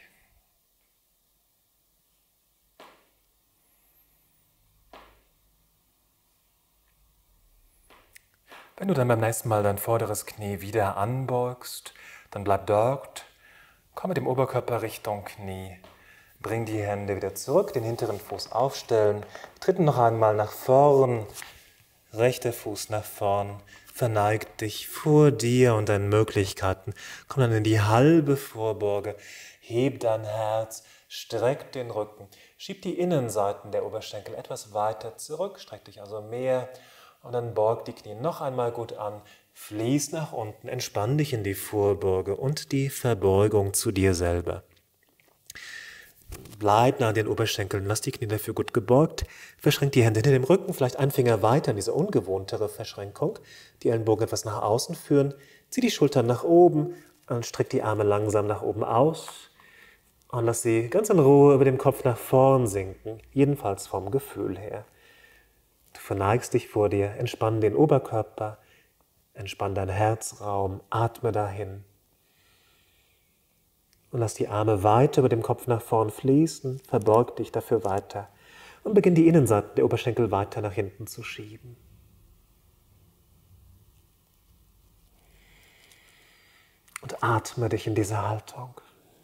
Wenn du dann beim nächsten Mal dein vorderes Knie wieder anbeugst, dann bleib dort, komm mit dem Oberkörper Richtung Knie, bring die Hände wieder zurück, den hinteren Fuß aufstellen, treten noch einmal nach vorn, rechter Fuß nach vorn, verneig dich vor dir und deinen Möglichkeiten, komm dann in die halbe Vorbeuge, heb dein Herz, streck den Rücken, schieb die Innenseiten der Oberschenkel etwas weiter zurück, streck dich also mehr und dann beug die Knie noch einmal gut an, fließ nach unten, entspann dich in die Vorbeuge und die Verbeugung zu dir selber. Bleib nah an den Oberschenkeln, lass die Knie dafür gut gebeugt, verschränk die Hände hinter dem Rücken, vielleicht einen Finger weiter in diese ungewohntere Verschränkung, die Ellenbogen etwas nach außen führen, zieh die Schultern nach oben und streck die Arme langsam nach oben aus und lass sie ganz in Ruhe über dem Kopf nach vorn sinken, jedenfalls vom Gefühl her. Du verneigst dich vor dir, entspann den Oberkörper, entspann deinen Herzraum, atme dahin. Und lass die Arme weiter über dem Kopf nach vorn fließen, verbeug dich dafür weiter und beginn die Innenseiten der Oberschenkel weiter nach hinten zu schieben. Und atme dich in diese Haltung.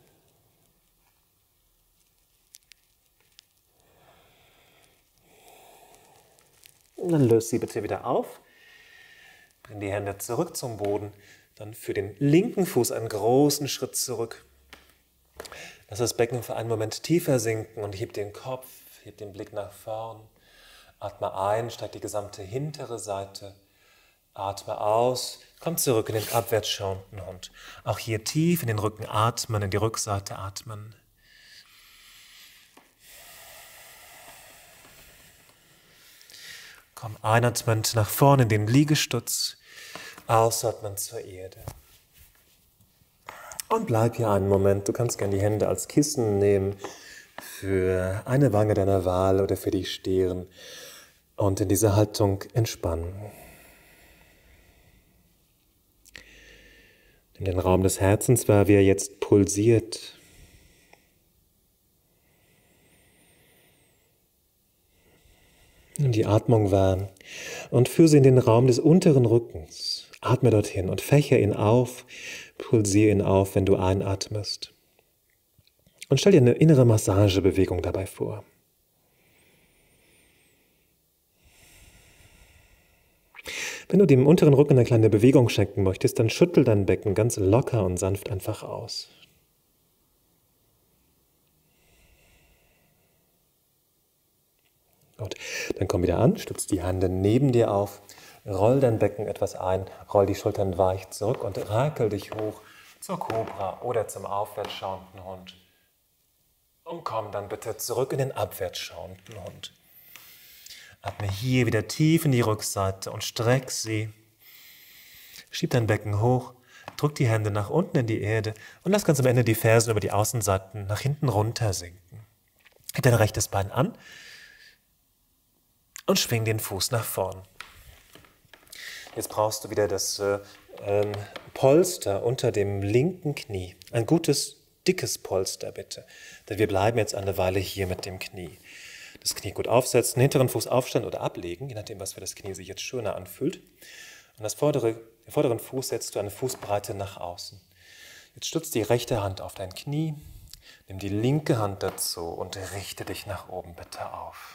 Und dann löse sie bitte wieder auf. Bring die Hände zurück zum Boden. Dann für den linken Fuß einen großen Schritt zurück. Lass das Becken für einen Moment tiefer sinken und heb den Kopf, heb den Blick nach vorn. Atme ein, steig die gesamte hintere Seite. Atme aus, komm zurück in den abwärts schauenden Hund. Auch hier tief in den Rücken atmen, in die Rückseite atmen. Komm einatmend nach vorne in den Liegestütz, ausatmend zur Erde. Und bleib hier einen Moment. Du kannst gerne die Hände als Kissen nehmen für eine Wange deiner Wahl oder für die Stirn und in dieser Haltung entspannen. In den Raum des Herzens war, wie er jetzt pulsiert. Nimm die Atmung wahr und führe sie in den Raum des unteren Rückens. Atme dorthin und fächer ihn auf, pulsiere ihn auf, wenn du einatmest. Und stell dir eine innere Massagebewegung dabei vor. Wenn du dem unteren Rücken eine kleine Bewegung schenken möchtest, dann schüttel dein Becken ganz locker und sanft einfach aus. Gut, dann komm wieder an, stütz die Hände neben dir auf, roll dein Becken etwas ein, roll die Schultern weich zurück und rakel dich hoch zur Kobra oder zum aufwärts schauenden Hund. Und komm dann bitte zurück in den abwärts schauenden Hund. Atme hier wieder tief in die Rückseite und streck sie. Schieb dein Becken hoch, drück die Hände nach unten in die Erde und lass ganz am Ende die Fersen über die Außenseiten nach hinten runter sinken. Heb dein rechtes Bein an und schwing den Fuß nach vorn. Jetzt brauchst du wieder das äh, ähm, Polster unter dem linken Knie. Ein gutes, dickes Polster bitte. Denn wir bleiben jetzt eine Weile hier mit dem Knie. Das Knie gut aufsetzen, hinteren Fuß aufstellen oder ablegen, je nachdem, was für das Knie sich jetzt schöner anfühlt. Und das vordere, den vorderen Fuß setzt du eine Fußbreite nach außen. Jetzt stützt die rechte Hand auf dein Knie, nimm die linke Hand dazu und richte dich nach oben bitte auf.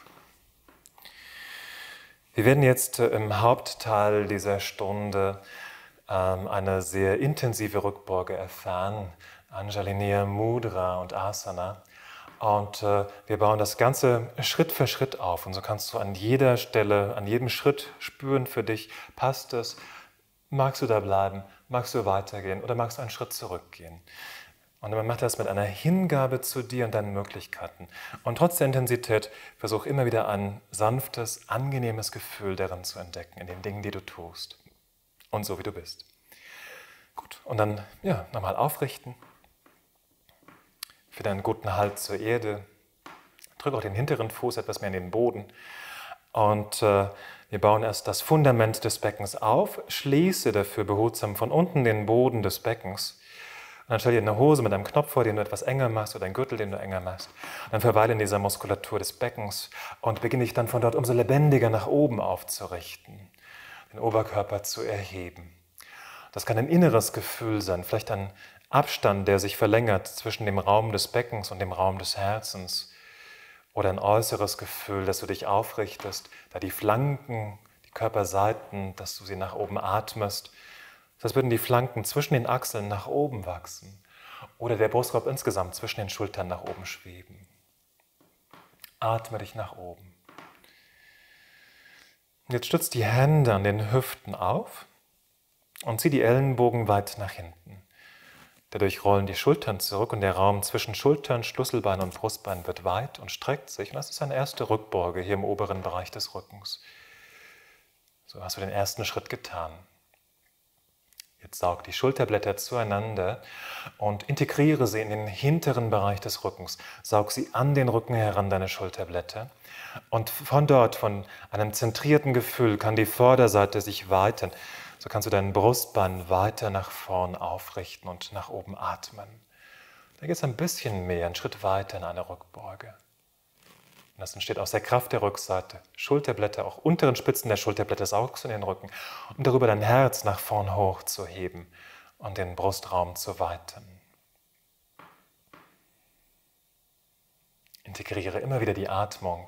Wir werden jetzt im Hauptteil dieser Stunde ähm, eine sehr intensive Rückbeuge erfahren, Anjalinea Mudra und Asana. Und äh, wir bauen das Ganze Schritt für Schritt auf. Und so kannst du an jeder Stelle, an jedem Schritt spüren für dich, passt es, magst du da bleiben, magst du weitergehen oder magst du einen Schritt zurückgehen. Und man macht das mit einer Hingabe zu dir und deinen Möglichkeiten. Und trotz der Intensität versuch immer wieder ein sanftes, angenehmes Gefühl darin zu entdecken, in den Dingen, die du tust. Und so, wie du bist. Gut, und dann ja, nochmal aufrichten. Für deinen guten Halt zur Erde. Drück auch den hinteren Fuß etwas mehr in den Boden. Und äh, wir bauen erst das Fundament des Beckens auf. Schließe dafür behutsam von unten den Boden des Beckens. Und dann stell dir eine Hose mit einem Knopf vor, den du etwas enger machst, oder einen Gürtel, den du enger machst. Und dann verweile in dieser Muskulatur des Beckens und beginne dich dann von dort umso lebendiger nach oben aufzurichten. den Oberkörper zu erheben. Das kann ein inneres Gefühl sein, vielleicht ein Abstand, der sich verlängert zwischen dem Raum des Beckens und dem Raum des Herzens. Oder ein äußeres Gefühl, dass du dich aufrichtest, da die Flanken, die Körperseiten, dass du sie nach oben atmest. Das würden die Flanken zwischen den Achseln nach oben wachsen. Oder der Brustkorb insgesamt zwischen den Schultern nach oben schweben. Atme dich nach oben. Jetzt stütz die Hände an den Hüften auf und zieh die Ellenbogen weit nach hinten. Dadurch rollen die Schultern zurück und der Raum zwischen Schultern, Schlüsselbein und Brustbein wird weit und streckt sich. Und das ist eine erste Rückbeuge hier im oberen Bereich des Rückens. So hast du den ersten Schritt getan. Jetzt saug die Schulterblätter zueinander und integriere sie in den hinteren Bereich des Rückens. Saug sie an den Rücken heran, deine Schulterblätter. Und von dort, von einem zentrierten Gefühl, kann die Vorderseite sich weiten. So kannst du dein Brustbein weiter nach vorn aufrichten und nach oben atmen. Da geht es ein bisschen mehr, einen Schritt weiter in eine Rückbeuge. Und das entsteht aus der Kraft der Rückseite. Schulterblätter, auch unteren Spitzen der Schulterblätter saugst du in den Rücken, um darüber dein Herz nach vorn hoch zu heben und den Brustraum zu weiten. Integriere immer wieder die Atmung.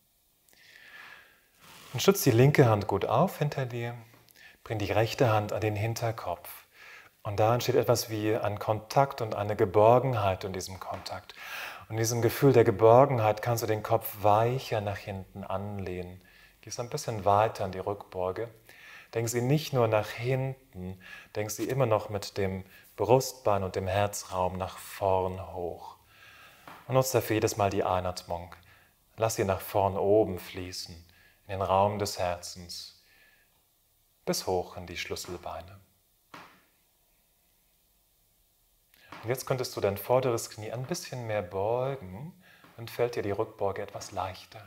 Und stütz die linke Hand gut auf hinter dir. Bring die rechte Hand an den Hinterkopf. Und da entsteht etwas wie ein Kontakt und eine Geborgenheit in diesem Kontakt. Und in diesem Gefühl der Geborgenheit kannst du den Kopf weicher nach hinten anlehnen. Gehst ein bisschen weiter in die Rückbeuge. Denk sie nicht nur nach hinten, denk sie immer noch mit dem Brustbein und dem Herzraum nach vorn hoch. Und nutze dafür jedes Mal die Einatmung. Lass sie nach vorn oben fließen, in den Raum des Herzens. Bis hoch in die Schlüsselbeine. Und jetzt könntest du dein vorderes Knie ein bisschen mehr beugen, dann fällt dir die Rückbeuge etwas leichter.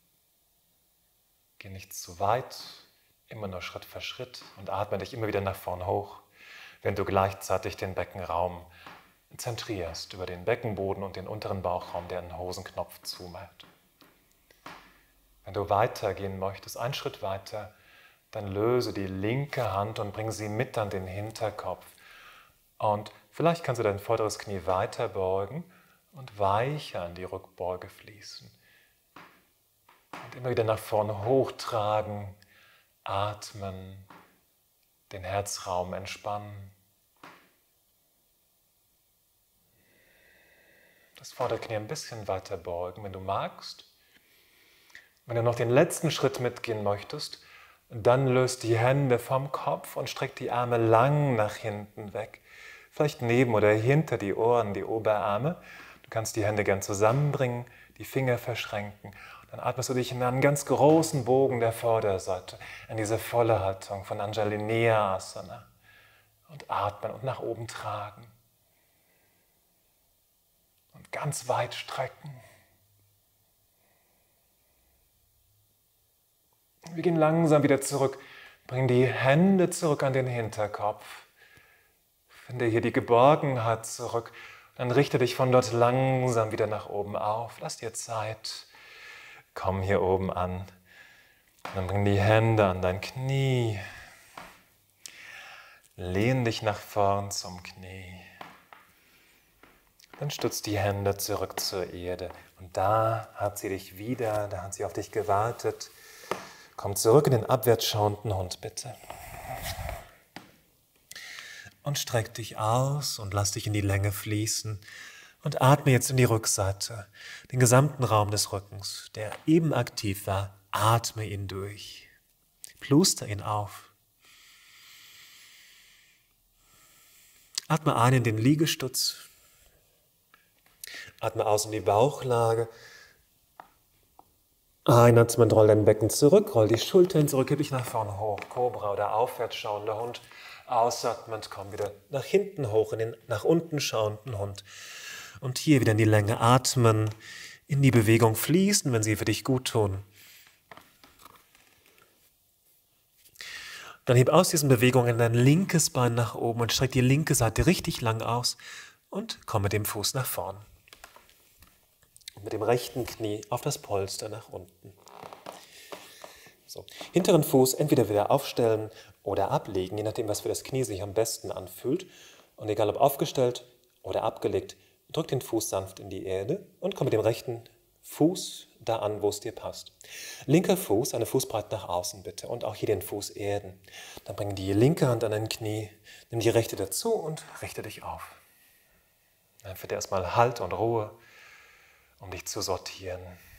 Geh nicht zu weit, immer nur Schritt für Schritt und atme dich immer wieder nach vorn hoch, wenn du gleichzeitig den Beckenraum zentrierst über den Beckenboden und den unteren Bauchraum, der einen Hosenknopf zumacht. Wenn du weitergehen möchtest, einen Schritt weiter, dann löse die linke Hand und bring sie mit an den Hinterkopf. Und vielleicht kannst du dein vorderes Knie weiter beugen und weicher in die Rückbeuge fließen. Und immer wieder nach vorne hochtragen, atmen, den Herzraum entspannen. Das Vorderknie ein bisschen weiter beugen, wenn du magst. Wenn du noch den letzten Schritt mitgehen möchtest, dann löst die Hände vom Kopf und streck die Arme lang nach hinten weg. Vielleicht neben oder hinter die Ohren, die Oberarme. Du kannst die Hände gern zusammenbringen, die Finger verschränken. Dann atmest du dich in einen ganz großen Bogen der Vorderseite, in diese volle Haltung von Anjalineya Asana. Und atmen und nach oben tragen. Und ganz weit strecken. Wir gehen langsam wieder zurück. Bring die Hände zurück an den Hinterkopf. Finde hier die Geborgenheit zurück. Dann richte dich von dort langsam wieder nach oben auf. Lass dir Zeit. Komm hier oben an. Dann bring die Hände an dein Knie. Lehn dich nach vorn zum Knie. Dann stütz die Hände zurück zur Erde. Und da hat sie dich wieder, da hat sie auf dich gewartet. Komm zurück in den abwärts schauenden Hund, bitte. Und streck dich aus und lass dich in die Länge fließen. Und atme jetzt in die Rückseite, den gesamten Raum des Rückens, der eben aktiv war. Atme ihn durch. Pluster ihn auf. Atme ein in den Liegestütz. Atme aus in die Bauchlage. Einatmen, roll dein Becken zurück, roll die Schultern zurück, heb dich nach vorne hoch, Kobra oder aufwärts schauender Hund. Ausatmend, komm wieder nach hinten hoch, in den nach unten schauenden Hund. Und hier wieder in die Länge atmen, in die Bewegung fließen, wenn sie für dich gut tun. Dann heb aus diesen Bewegungen dein linkes Bein nach oben und streck die linke Seite richtig lang aus und komm mit dem Fuß nach vorn. Und mit dem rechten Knie auf das Polster nach unten. So. Hinteren Fuß entweder wieder aufstellen oder ablegen, je nachdem, was für das Knie sich am besten anfühlt. Und egal ob aufgestellt oder abgelegt, drück den Fuß sanft in die Erde und komm mit dem rechten Fuß da an, wo es dir passt. Linker Fuß, eine Fußbreite nach außen bitte und auch hier den Fuß erden. Dann bring die linke Hand an dein Knie, nimm die rechte dazu und richte dich auf. Dann bitte erstmal Halt und Ruhe, um dich zu sortieren.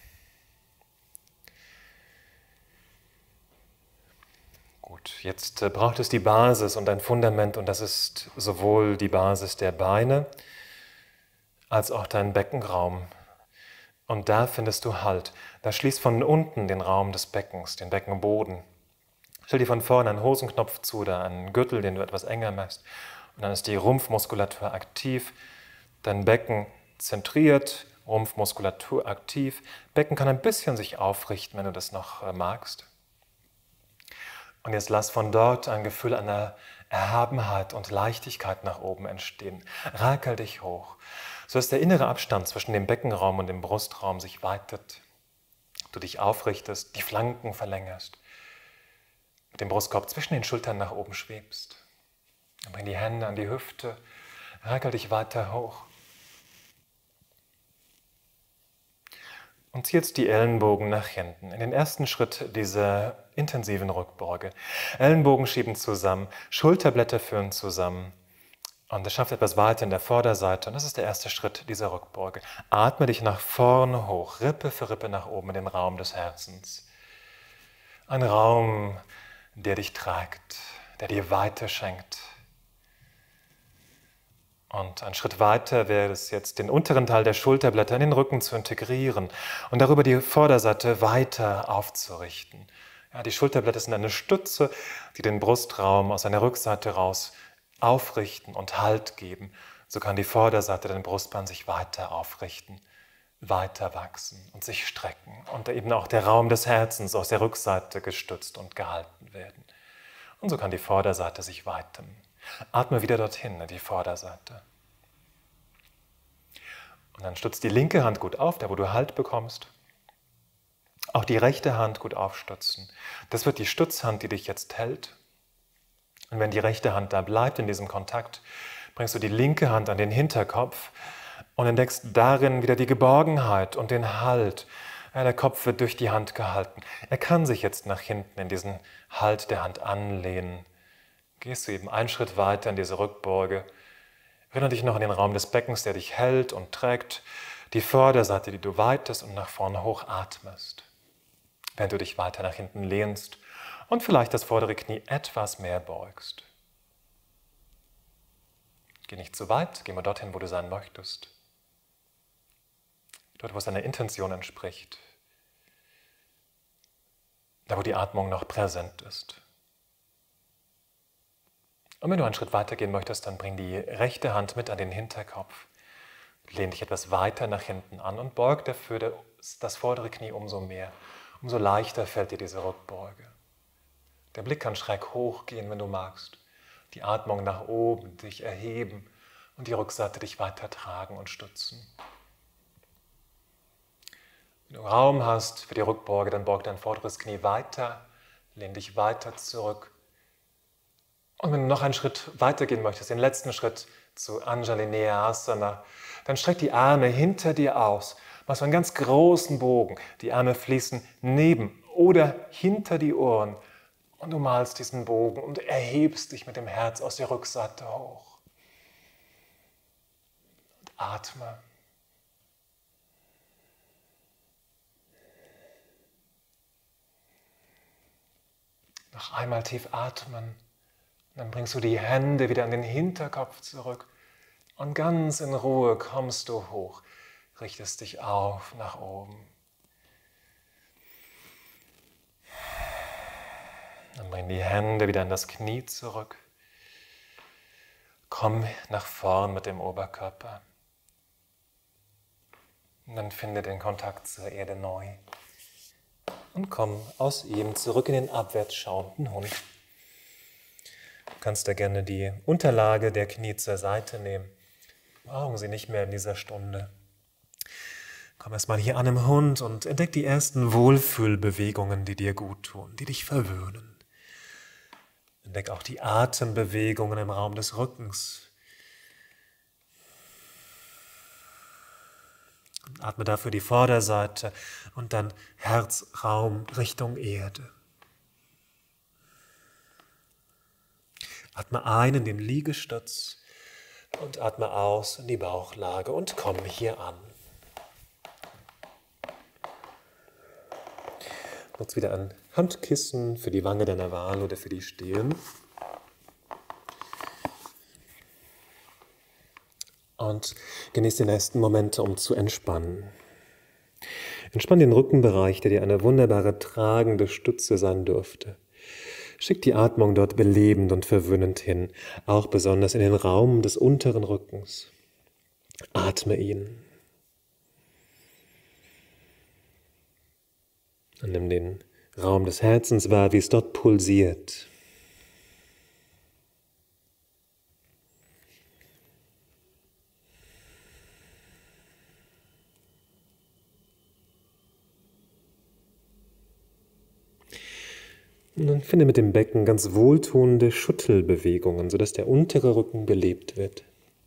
Gut, jetzt äh, braucht es die Basis und ein Fundament und das ist sowohl die Basis der Beine als auch dein Beckenraum. Und da findest du Halt. Da schließt von unten den Raum des Beckens, den Beckenboden. Stell dir von vorne einen Hosenknopf zu oder einen Gürtel, den du etwas enger machst. Und dann ist die Rumpfmuskulatur aktiv, dein Becken zentriert, Rumpfmuskulatur aktiv. Becken kann ein bisschen sich aufrichten, wenn du das noch äh, magst. Und jetzt lass von dort ein Gefühl einer Erhabenheit und Leichtigkeit nach oben entstehen. Rakel dich hoch, sodass der innere Abstand zwischen dem Beckenraum und dem Brustraum sich weitet. Du dich aufrichtest, die Flanken verlängerst, mit dem Brustkorb zwischen den Schultern nach oben schwebst. Dann bring die Hände an die Hüfte, rakel dich weiter hoch. Und zieh jetzt die Ellenbogen nach hinten. In den ersten Schritt dieser intensiven Rückbeuge. Ellenbogen schieben zusammen, Schulterblätter führen zusammen. Und das schafft etwas weiter in der Vorderseite. Und das ist der erste Schritt dieser Rückbeuge. Atme dich nach vorne hoch, Rippe für Rippe nach oben in den Raum des Herzens. Ein Raum, der dich trägt, der dir Weite schenkt. Und ein Schritt weiter wäre es jetzt, den unteren Teil der Schulterblätter in den Rücken zu integrieren und darüber die Vorderseite weiter aufzurichten. Ja, die Schulterblätter sind eine Stütze, die den Brustraum aus seiner Rückseite raus aufrichten und Halt geben. So kann die Vorderseite der Brustbein sich weiter aufrichten, weiter wachsen und sich strecken. Und eben auch der Raum des Herzens aus der Rückseite gestützt und gehalten werden. Und so kann die Vorderseite sich weiten. Atme wieder dorthin, in die Vorderseite. Und dann stützt die linke Hand gut auf, da wo du Halt bekommst. Auch die rechte Hand gut aufstützen. Das wird die Stützhand, die dich jetzt hält. Und wenn die rechte Hand da bleibt in diesem Kontakt, bringst du die linke Hand an den Hinterkopf und entdeckst darin wieder die Geborgenheit und den Halt. Ja, der Kopf wird durch die Hand gehalten. Er kann sich jetzt nach hinten in diesen Halt der Hand anlehnen. Gehst du eben einen Schritt weiter in diese Rückbeuge. Erinnere dich noch an den Raum des Beckens, der dich hält und trägt. Die Vorderseite, die du weitest und nach vorne hoch atmest. Während du dich weiter nach hinten lehnst und vielleicht das vordere Knie etwas mehr beugst. Geh nicht zu weit, geh mal dorthin, wo du sein möchtest. Dort, wo es deiner Intention entspricht. Da, wo die Atmung noch präsent ist. Und wenn du einen Schritt weiter gehen möchtest, dann bring die rechte Hand mit an den Hinterkopf. Lehn dich etwas weiter nach hinten an und beug dafür das vordere Knie umso mehr. Umso leichter fällt dir diese Rückbeuge. Der Blick kann schräg hochgehen, wenn du magst. Die Atmung nach oben, dich erheben und die Rückseite dich weiter tragen und stützen. Wenn du Raum hast für die Rückbeuge, dann beug dein vorderes Knie weiter, lehn dich weiter zurück. Und wenn du noch einen Schritt weiter gehen möchtest, den letzten Schritt zu Anjalineyasana, dann streck die Arme hinter dir aus. Mach so einen ganz großen Bogen. Die Arme fließen neben oder hinter die Ohren. Und du malst diesen Bogen und erhebst dich mit dem Herz aus der Rückseite hoch. Und atme. Noch einmal tief atmen. Dann bringst du die Hände wieder an den Hinterkopf zurück und ganz in Ruhe kommst du hoch, richtest dich auf nach oben. Dann bring die Hände wieder an das Knie zurück. Komm nach vorn mit dem Oberkörper. Und dann finde den Kontakt zur Erde neu. Und komm aus ihm zurück in den abwärts schauenden Hund. Du kannst da gerne die Unterlage der Knie zur Seite nehmen. Brauchen sie nicht mehr in dieser Stunde. Komm erstmal hier an im Hund und entdeck die ersten Wohlfühlbewegungen, die dir gut tun, die dich verwöhnen. Entdeck auch die Atembewegungen im Raum des Rückens. Und atme dafür die Vorderseite und dann Herzraum Richtung Erde. Atme ein in den Liegestütz und atme aus in die Bauchlage und komm hier an. Nutz wieder ein Handkissen für die Wange deiner Wahl oder für die Stirn. Und genieß die nächsten Momente, um zu entspannen. Entspann den Rückenbereich, der dir eine wunderbare tragende Stütze sein dürfte. Schick die Atmung dort belebend und verwöhnend hin, auch besonders in den Raum des unteren Rückens. Atme ihn. Und nimm den Raum des Herzens wahr, wie es dort pulsiert. Und dann finde mit dem Becken ganz wohltuende Schüttelbewegungen, sodass der untere Rücken belebt wird.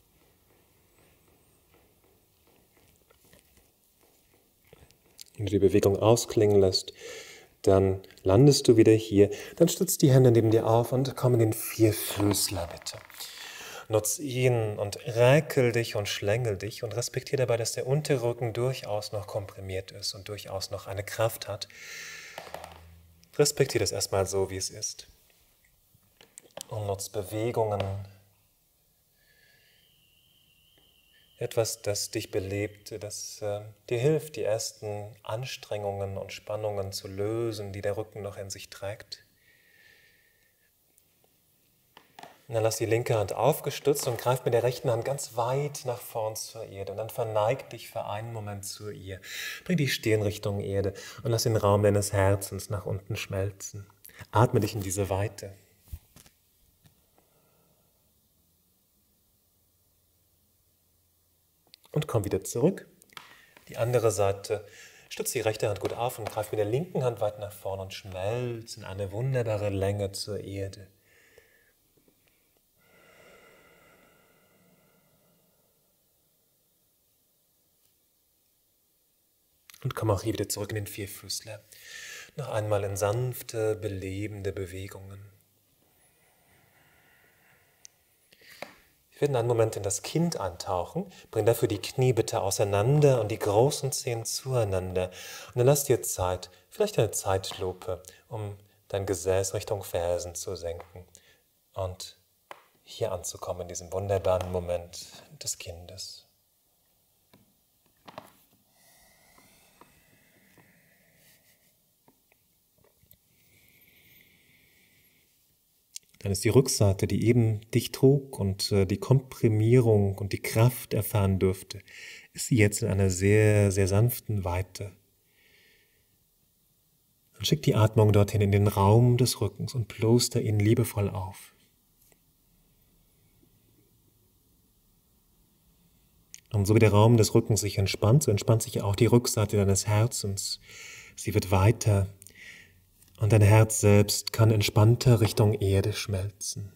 Wenn du die Bewegung ausklingen lässt, dann landest du wieder hier. Dann stütz die Hände neben dir auf und komm in den Vierfüßler bitte. Nutz ihn und räkel dich und schlängel dich und respektiere dabei, dass der untere Rücken durchaus noch komprimiert ist und durchaus noch eine Kraft hat. Respektiere das erstmal so, wie es ist. Und nutz Bewegungen. Etwas, das dich belebt, das äh, dir hilft, die ersten Anstrengungen und Spannungen zu lösen, die der Rücken noch in sich trägt. Und dann lass die linke Hand aufgestützt und greif mit der rechten Hand ganz weit nach vorn zur Erde. Und dann verneig dich für einen Moment zu ihr. Bring die Stirn Richtung Erde und lass den Raum deines Herzens nach unten schmelzen. Atme dich in diese Weite. Und komm wieder zurück. Die andere Seite. Stütze die rechte Hand gut auf und greif mit der linken Hand weit nach vorn und schmelz in eine wunderbare Länge zur Erde. Und komm auch hier wieder zurück in den Vierfüßler. Noch einmal in sanfte, belebende Bewegungen. Wir werden einen Moment in das Kind eintauchen. Bring dafür die Knie bitte auseinander und die großen Zehen zueinander. Und dann lass dir Zeit, vielleicht eine Zeitlupe, um dein Gesäß Richtung Fersen zu senken. Und hier anzukommen in diesem wunderbaren Moment des Kindes. Dann ist die Rückseite, die eben dich trug und äh, die Komprimierung und die Kraft erfahren dürfte, ist sie jetzt in einer sehr, sehr sanften Weite. Dann schick die Atmung dorthin in den Raum des Rückens und ploster ihn liebevoll auf. Und so wie der Raum des Rückens sich entspannt, so entspannt sich auch die Rückseite deines Herzens. Sie wird weiter. Und dein Herz selbst kann entspannter Richtung Erde schmelzen.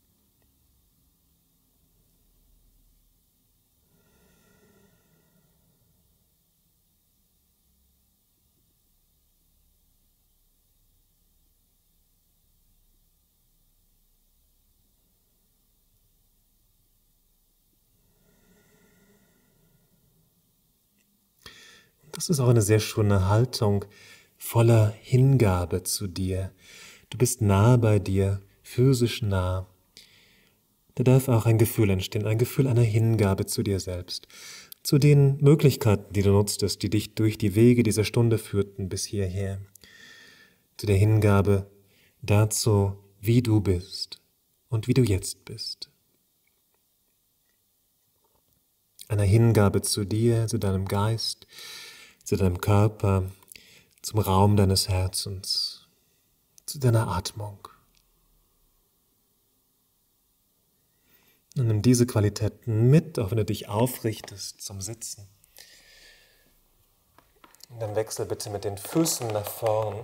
Das ist auch eine sehr schöne Haltung, voller Hingabe zu dir. Du bist nah bei dir, physisch nah. Da darf auch ein Gefühl entstehen, ein Gefühl einer Hingabe zu dir selbst, zu den Möglichkeiten, die du nutztest, die dich durch die Wege dieser Stunde führten bis hierher, zu der Hingabe dazu, wie du bist und wie du jetzt bist. Einer Hingabe zu dir, zu deinem Geist, zu deinem Körper, zum Raum deines Herzens, zu deiner Atmung. Und nimm diese Qualitäten mit, auch wenn du dich aufrichtest zum Sitzen. Dann wechsel bitte mit den Füßen nach vorn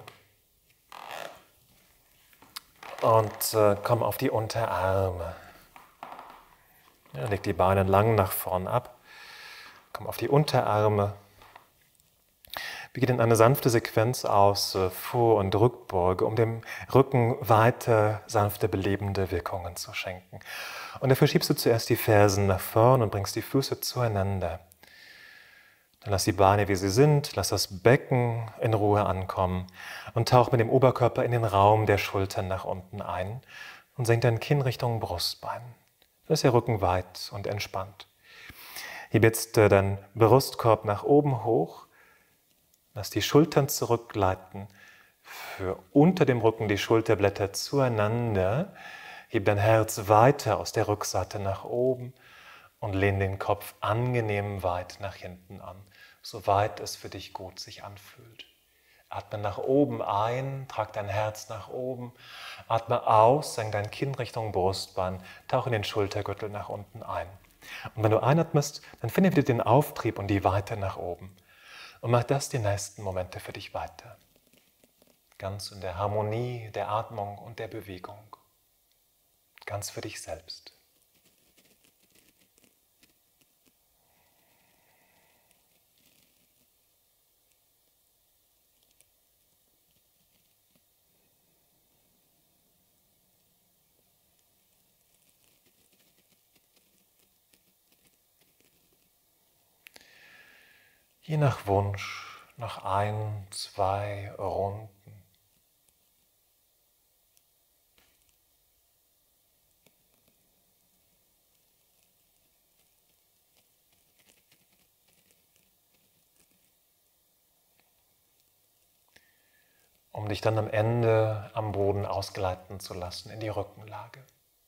und äh, komm auf die Unterarme. Ja, leg die Beine lang nach vorn ab, komm auf die Unterarme. Wir gehen in eine sanfte Sequenz aus äh, Vor- und Rückbeuge, um dem Rücken weiter sanfte, belebende Wirkungen zu schenken. Und dafür schiebst du zuerst die Fersen nach vorn und bringst die Füße zueinander. Dann lass die Beine, wie sie sind, lass das Becken in Ruhe ankommen und tauch mit dem Oberkörper in den Raum der Schultern nach unten ein und senk dein Kinn Richtung Brustbein. Dann ist der Rücken weit und entspannt. Heb jetzt äh, deinen Brustkorb nach oben hoch. Lass die Schultern zurückgleiten, für unter dem Rücken die Schulterblätter zueinander. Heb dein Herz weiter aus der Rückseite nach oben und lehn den Kopf angenehm weit nach hinten an, soweit es für dich gut sich anfühlt. Atme nach oben ein, trag dein Herz nach oben. Atme aus, senk dein Kinn Richtung Brustbein, tauch in den Schultergürtel nach unten ein. Und wenn du einatmest, dann finde wieder den Auftrieb und die Weite nach oben. Und mach das die nächsten Momente für dich weiter. Ganz in der Harmonie der Atmung und der Bewegung. Ganz für dich selbst. Je nach Wunsch noch ein, zwei Runden. Um dich dann am Ende am Boden ausgleiten zu lassen in die Rückenlage.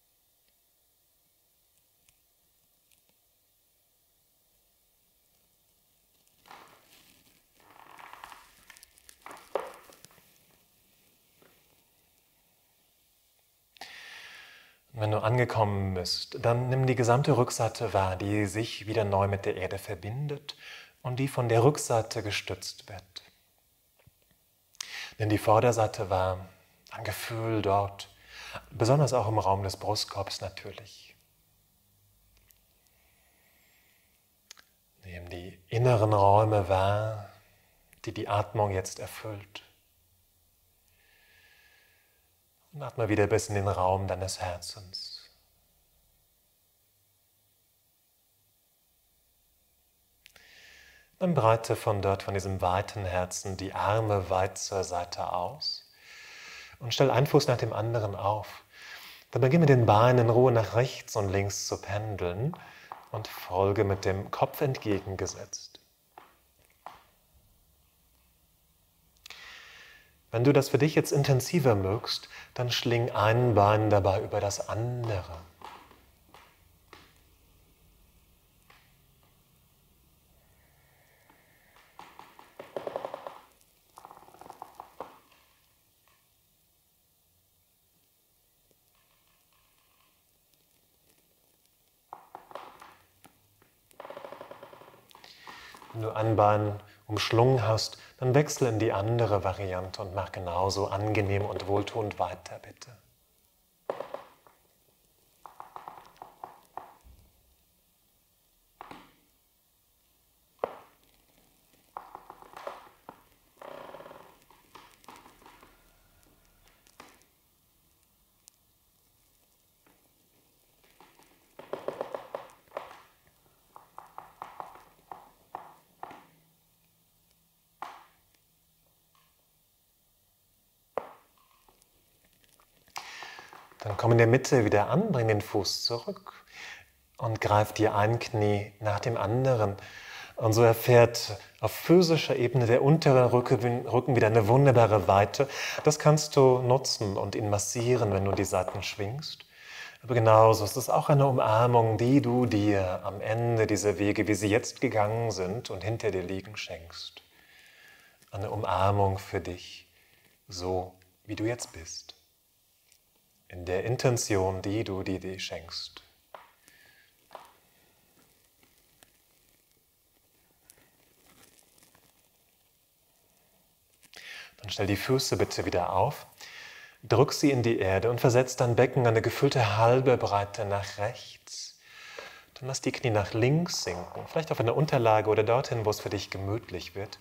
Wenn du angekommen bist, dann nimm die gesamte Rückseite wahr, die sich wieder neu mit der Erde verbindet und die von der Rückseite gestützt wird. Nimm die Vorderseite wahr, ein Gefühl dort, besonders auch im Raum des Brustkorbs natürlich. Nimm die inneren Räume wahr, die die Atmung jetzt erfüllt. Und atme wieder bis in den Raum deines Herzens. Dann breite von dort, von diesem weiten Herzen, die Arme weit zur Seite aus und stell einen Fuß nach dem anderen auf. Dann beginne mit den Beinen in Ruhe nach rechts und links zu pendeln und folge mit dem Kopf entgegengesetzt. Wenn du das für dich jetzt intensiver mögst, dann schling ein Bein dabei über das andere. Wenn du ein Bein umschlungen hast, dann wechsel in die andere Variante und mach genauso angenehm und wohltuend weiter, bitte. Dann komm in der Mitte wieder an, bring den Fuß zurück und greif dir ein Knie nach dem anderen. Und so erfährt auf physischer Ebene der untere Rücken wieder eine wunderbare Weite. Das kannst du nutzen und ihn massieren, wenn du die Seiten schwingst. Aber genauso ist es auch eine Umarmung, die du dir am Ende dieser Wege, wie sie jetzt gegangen sind und hinter dir liegen, schenkst. Eine Umarmung für dich, so wie du jetzt bist. In der Intention, die du dir schenkst. Dann stell die Füße bitte wieder auf, drück sie in die Erde und versetz dein Becken eine gefüllte halbe Breite nach rechts. Dann lass die Knie nach links sinken, vielleicht auf eine Unterlage oder dorthin, wo es für dich gemütlich wird.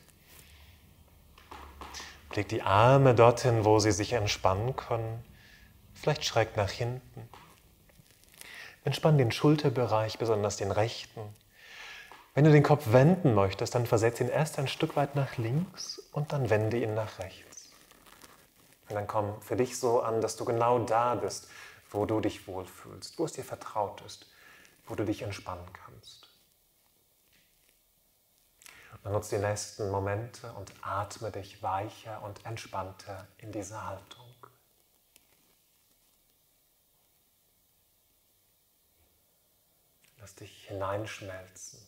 Leg die Arme dorthin, wo sie sich entspannen können, vielleicht schräg nach hinten. Entspann den Schulterbereich, besonders den rechten. Wenn du den Kopf wenden möchtest, dann versetz ihn erst ein Stück weit nach links und dann wende ihn nach rechts. Und dann komm für dich so an, dass du genau da bist, wo du dich wohlfühlst, wo es dir vertraut ist, wo du dich entspannen kannst. Und dann nutze die nächsten Momente und atme dich weicher und entspannter in diese Haltung. Lass dich hineinschmelzen.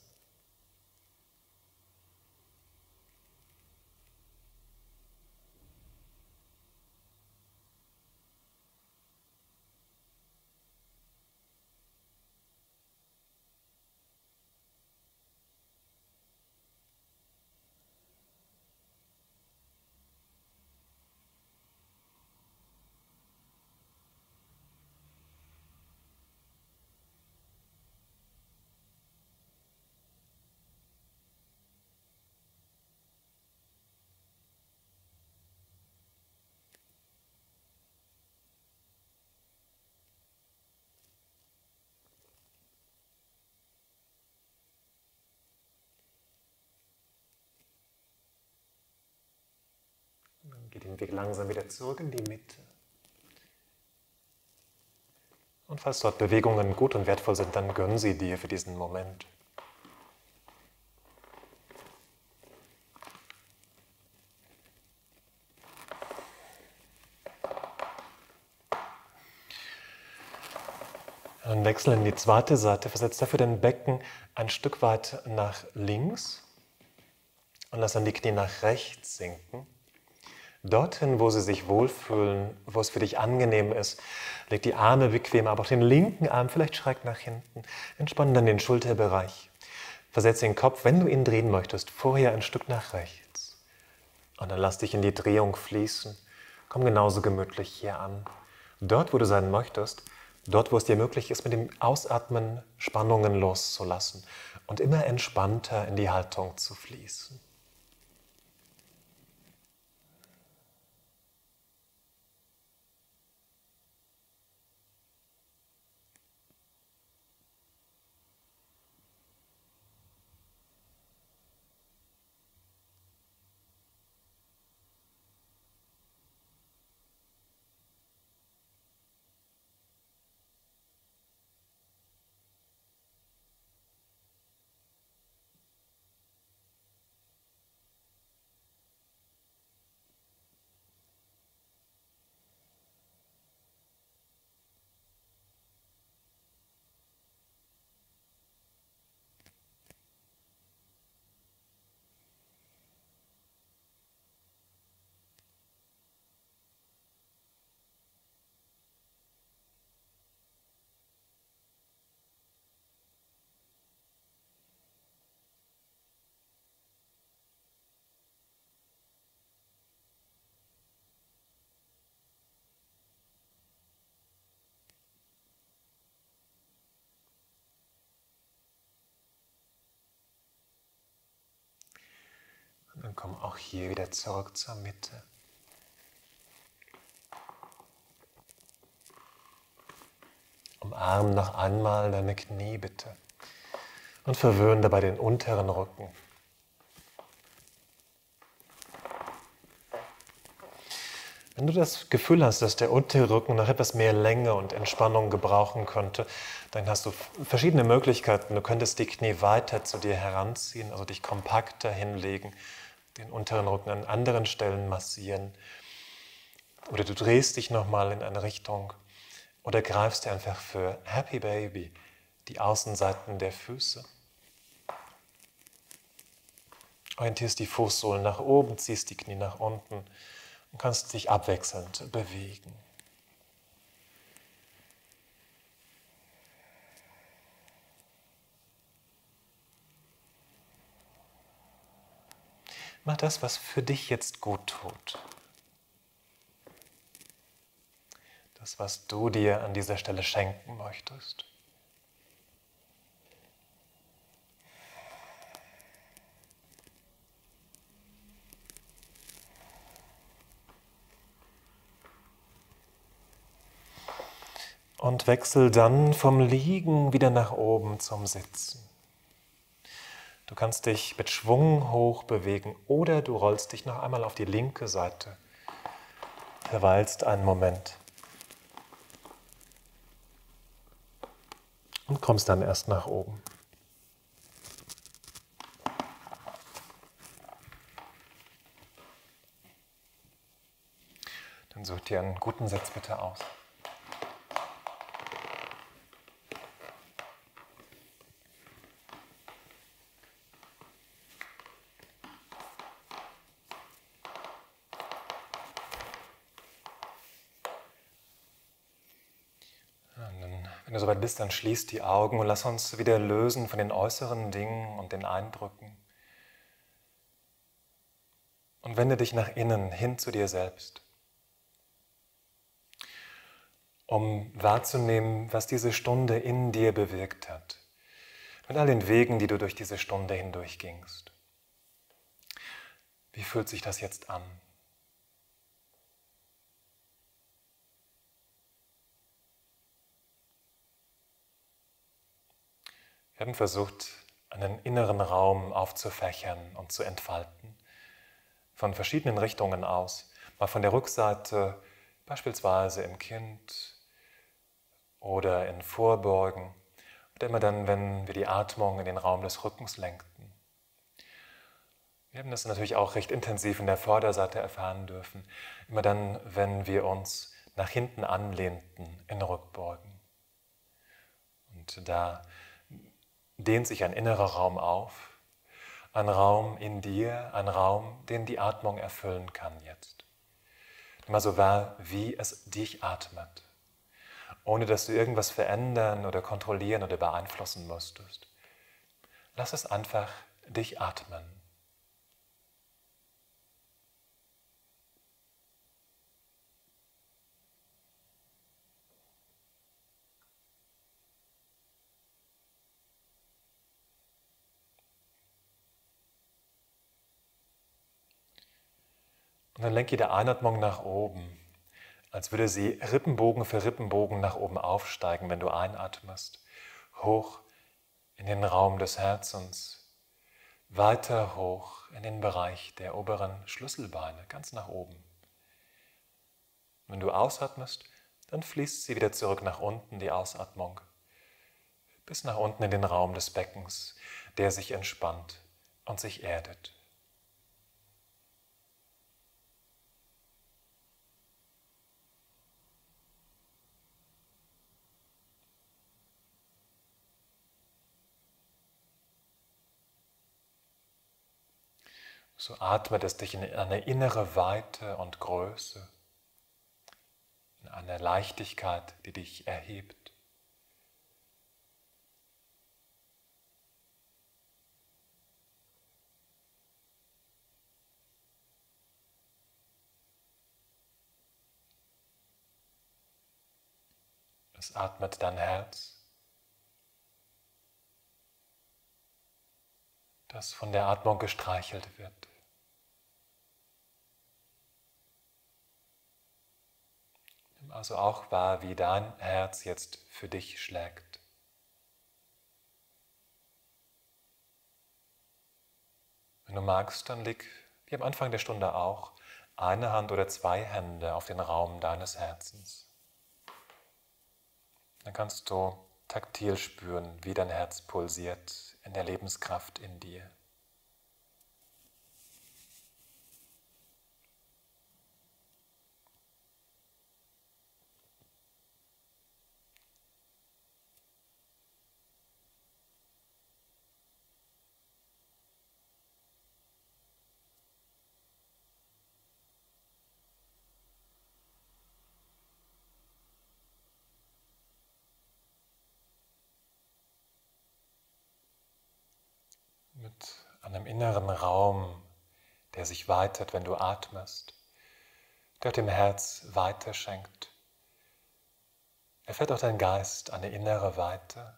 Dann geh den Weg langsam wieder zurück in die Mitte. Und falls dort Bewegungen gut und wertvoll sind, dann gönn sie dir für diesen Moment. Dann wechsel in die zweite Seite, versetz dafür dein Becken ein Stück weit nach links und lass dann die Knie nach rechts sinken. Dorthin, wo sie sich wohlfühlen, wo es für dich angenehm ist, leg die Arme bequem, aber auch den linken Arm vielleicht schräg nach hinten. Entspann dann den Schulterbereich. Versetze den Kopf, wenn du ihn drehen möchtest, vorher ein Stück nach rechts. Und dann lass dich in die Drehung fließen. Komm genauso gemütlich hier an. Dort, wo du sein möchtest, dort, wo es dir möglich ist, mit dem Ausatmen Spannungen loszulassen und immer entspannter in die Haltung zu fließen. Und dann komm auch hier wieder zurück zur Mitte. Umarm noch einmal deine Knie bitte und verwöhne dabei den unteren Rücken. Wenn du das Gefühl hast, dass der untere Rücken noch etwas mehr Länge und Entspannung gebrauchen könnte, dann hast du verschiedene Möglichkeiten. Du könntest die Knie weiter zu dir heranziehen, also dich kompakter hinlegen, den unteren Rücken an anderen Stellen massieren. Oder du drehst dich nochmal in eine Richtung oder greifst dir einfach für Happy Baby die Außenseiten der Füße. Orientierst die Fußsohlen nach oben, ziehst die Knie nach unten und kannst dich abwechselnd bewegen. Mach das, was für dich jetzt gut tut. das, was du dir an dieser Stelle schenken möchtest. Und wechsel dann vom Liegen wieder nach oben zum Sitzen. Du kannst dich mit Schwung hoch bewegen oder du rollst dich noch einmal auf die linke Seite. Verweilst einen Moment und kommst dann erst nach oben. Dann such dir einen guten Sitz bitte aus. Wenn du soweit bist, dann schließ die Augen und lass uns wieder lösen von den äußeren Dingen und den Eindrücken. Und wende dich nach innen, hin zu dir selbst, um wahrzunehmen, was diese Stunde in dir bewirkt hat, mit all den Wegen, die du durch diese Stunde hindurch gingst. Wie fühlt sich das jetzt an? Wir haben versucht, einen inneren Raum aufzufächern und zu entfalten, von verschiedenen Richtungen aus. Mal von der Rückseite, beispielsweise im Kind oder in Vorbeugen, und immer dann, wenn wir die Atmung in den Raum des Rückens lenkten. Wir haben das natürlich auch recht intensiv in der Vorderseite erfahren dürfen, immer dann, wenn wir uns nach hinten anlehnten in Rückbeugen. Und da dehnt sich ein innerer Raum auf, ein Raum in dir, ein Raum, den die Atmung erfüllen kann jetzt. Nimm mal so wahr, wie es dich atmet, ohne dass du irgendwas verändern oder kontrollieren oder beeinflussen müsstest. Lass es einfach dich atmen. Und dann lenk jede Einatmung nach oben, als würde sie Rippenbogen für Rippenbogen nach oben aufsteigen, wenn du einatmest, hoch in den Raum des Herzens, weiter hoch in den Bereich der oberen Schlüsselbeine, ganz nach oben. Wenn du ausatmest, dann fließt sie wieder zurück nach unten, die Ausatmung, bis nach unten in den Raum des Beckens, der sich entspannt und sich erdet. So atmet es dich in eine innere Weite und Größe, in eine Leichtigkeit, die dich erhebt. Es atmet dein Herz, das von der Atmung gestreichelt wird. Nimm also auch wahr, wie dein Herz jetzt für dich schlägt. Wenn du magst, dann leg, wie am Anfang der Stunde auch, eine Hand oder zwei Hände auf den Raum deines Herzens. Dann kannst du taktil spüren, wie dein Herz pulsiert in der Lebenskraft in dir. Mit einem inneren Raum, der sich weitet, wenn du atmest, der dem Herz weiter schenkt, erfährt auch dein Geist eine innere Weite.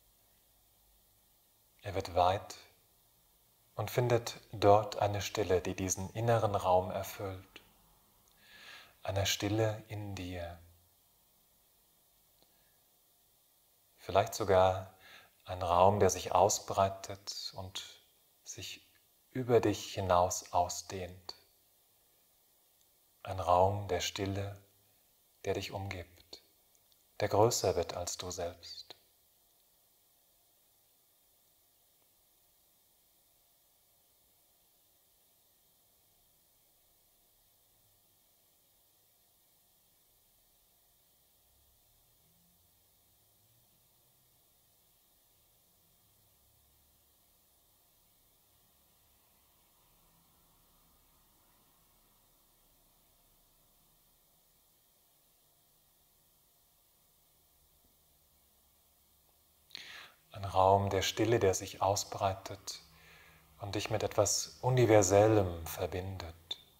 Er wird weit und findet dort eine Stille, die diesen inneren Raum erfüllt. Eine Stille in dir. Vielleicht sogar ein Raum, der sich ausbreitet und sich über dich hinaus ausdehnt. Ein Raum der Stille, der dich umgibt, der größer wird als du selbst. Ein Raum der Stille, der sich ausbreitet und dich mit etwas Universellem verbindet.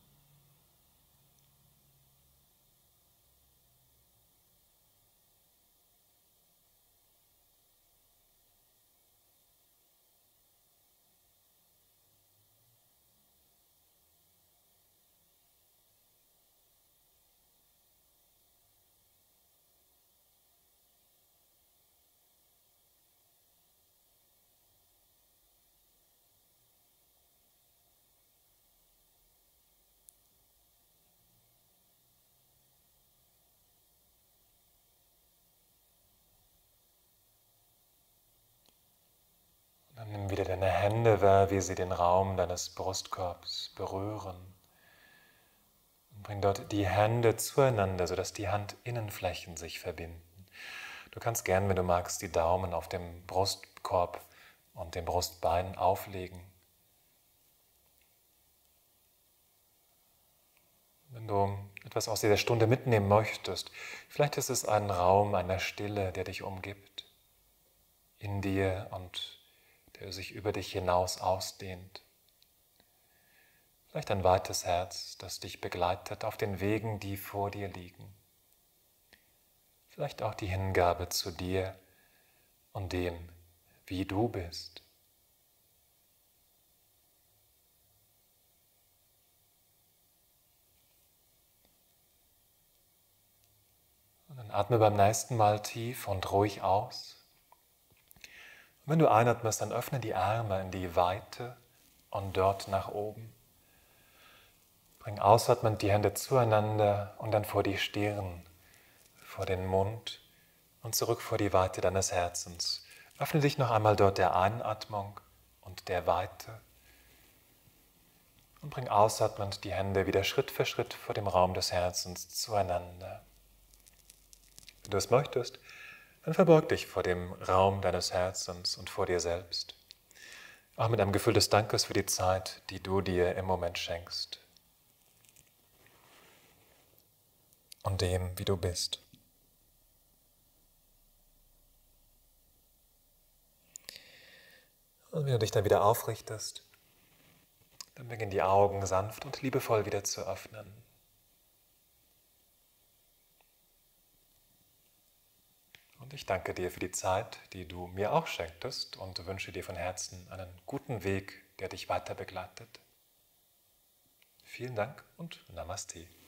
Dann nimm wieder deine Hände wahr, wie sie den Raum deines Brustkorbs berühren. Und bring dort die Hände zueinander, sodass die Handinnenflächen sich verbinden. Du kannst gern, wenn du magst, die Daumen auf dem Brustkorb und dem Brustbein auflegen. Wenn du etwas aus dieser Stunde mitnehmen möchtest, vielleicht ist es ein Raum einer Stille, der dich umgibt, in dir und der sich über dich hinaus ausdehnt. Vielleicht ein weites Herz, das dich begleitet auf den Wegen, die vor dir liegen. Vielleicht auch die Hingabe zu dir und dem, wie du bist. Und dann atme beim nächsten Mal tief und ruhig aus. Und wenn du einatmest, dann öffne die Arme in die Weite und dort nach oben. Bring ausatmend die Hände zueinander und dann vor die Stirn, vor den Mund und zurück vor die Weite deines Herzens. Öffne dich noch einmal dort der Einatmung und der Weite und bring ausatmend die Hände wieder Schritt für Schritt vor dem Raum des Herzens zueinander. Wenn du es möchtest, dann verbeug dich vor dem Raum deines Herzens und vor dir selbst. Auch mit einem Gefühl des Dankes für die Zeit, die du dir im Moment schenkst. Und dem, wie du bist. Und wenn du dich dann wieder aufrichtest, dann beginn die Augen sanft und liebevoll wieder zu öffnen. Und ich danke dir für die Zeit, die du mir auch schenktest und wünsche dir von Herzen einen guten Weg, der dich weiter begleitet. Vielen Dank und Namaste.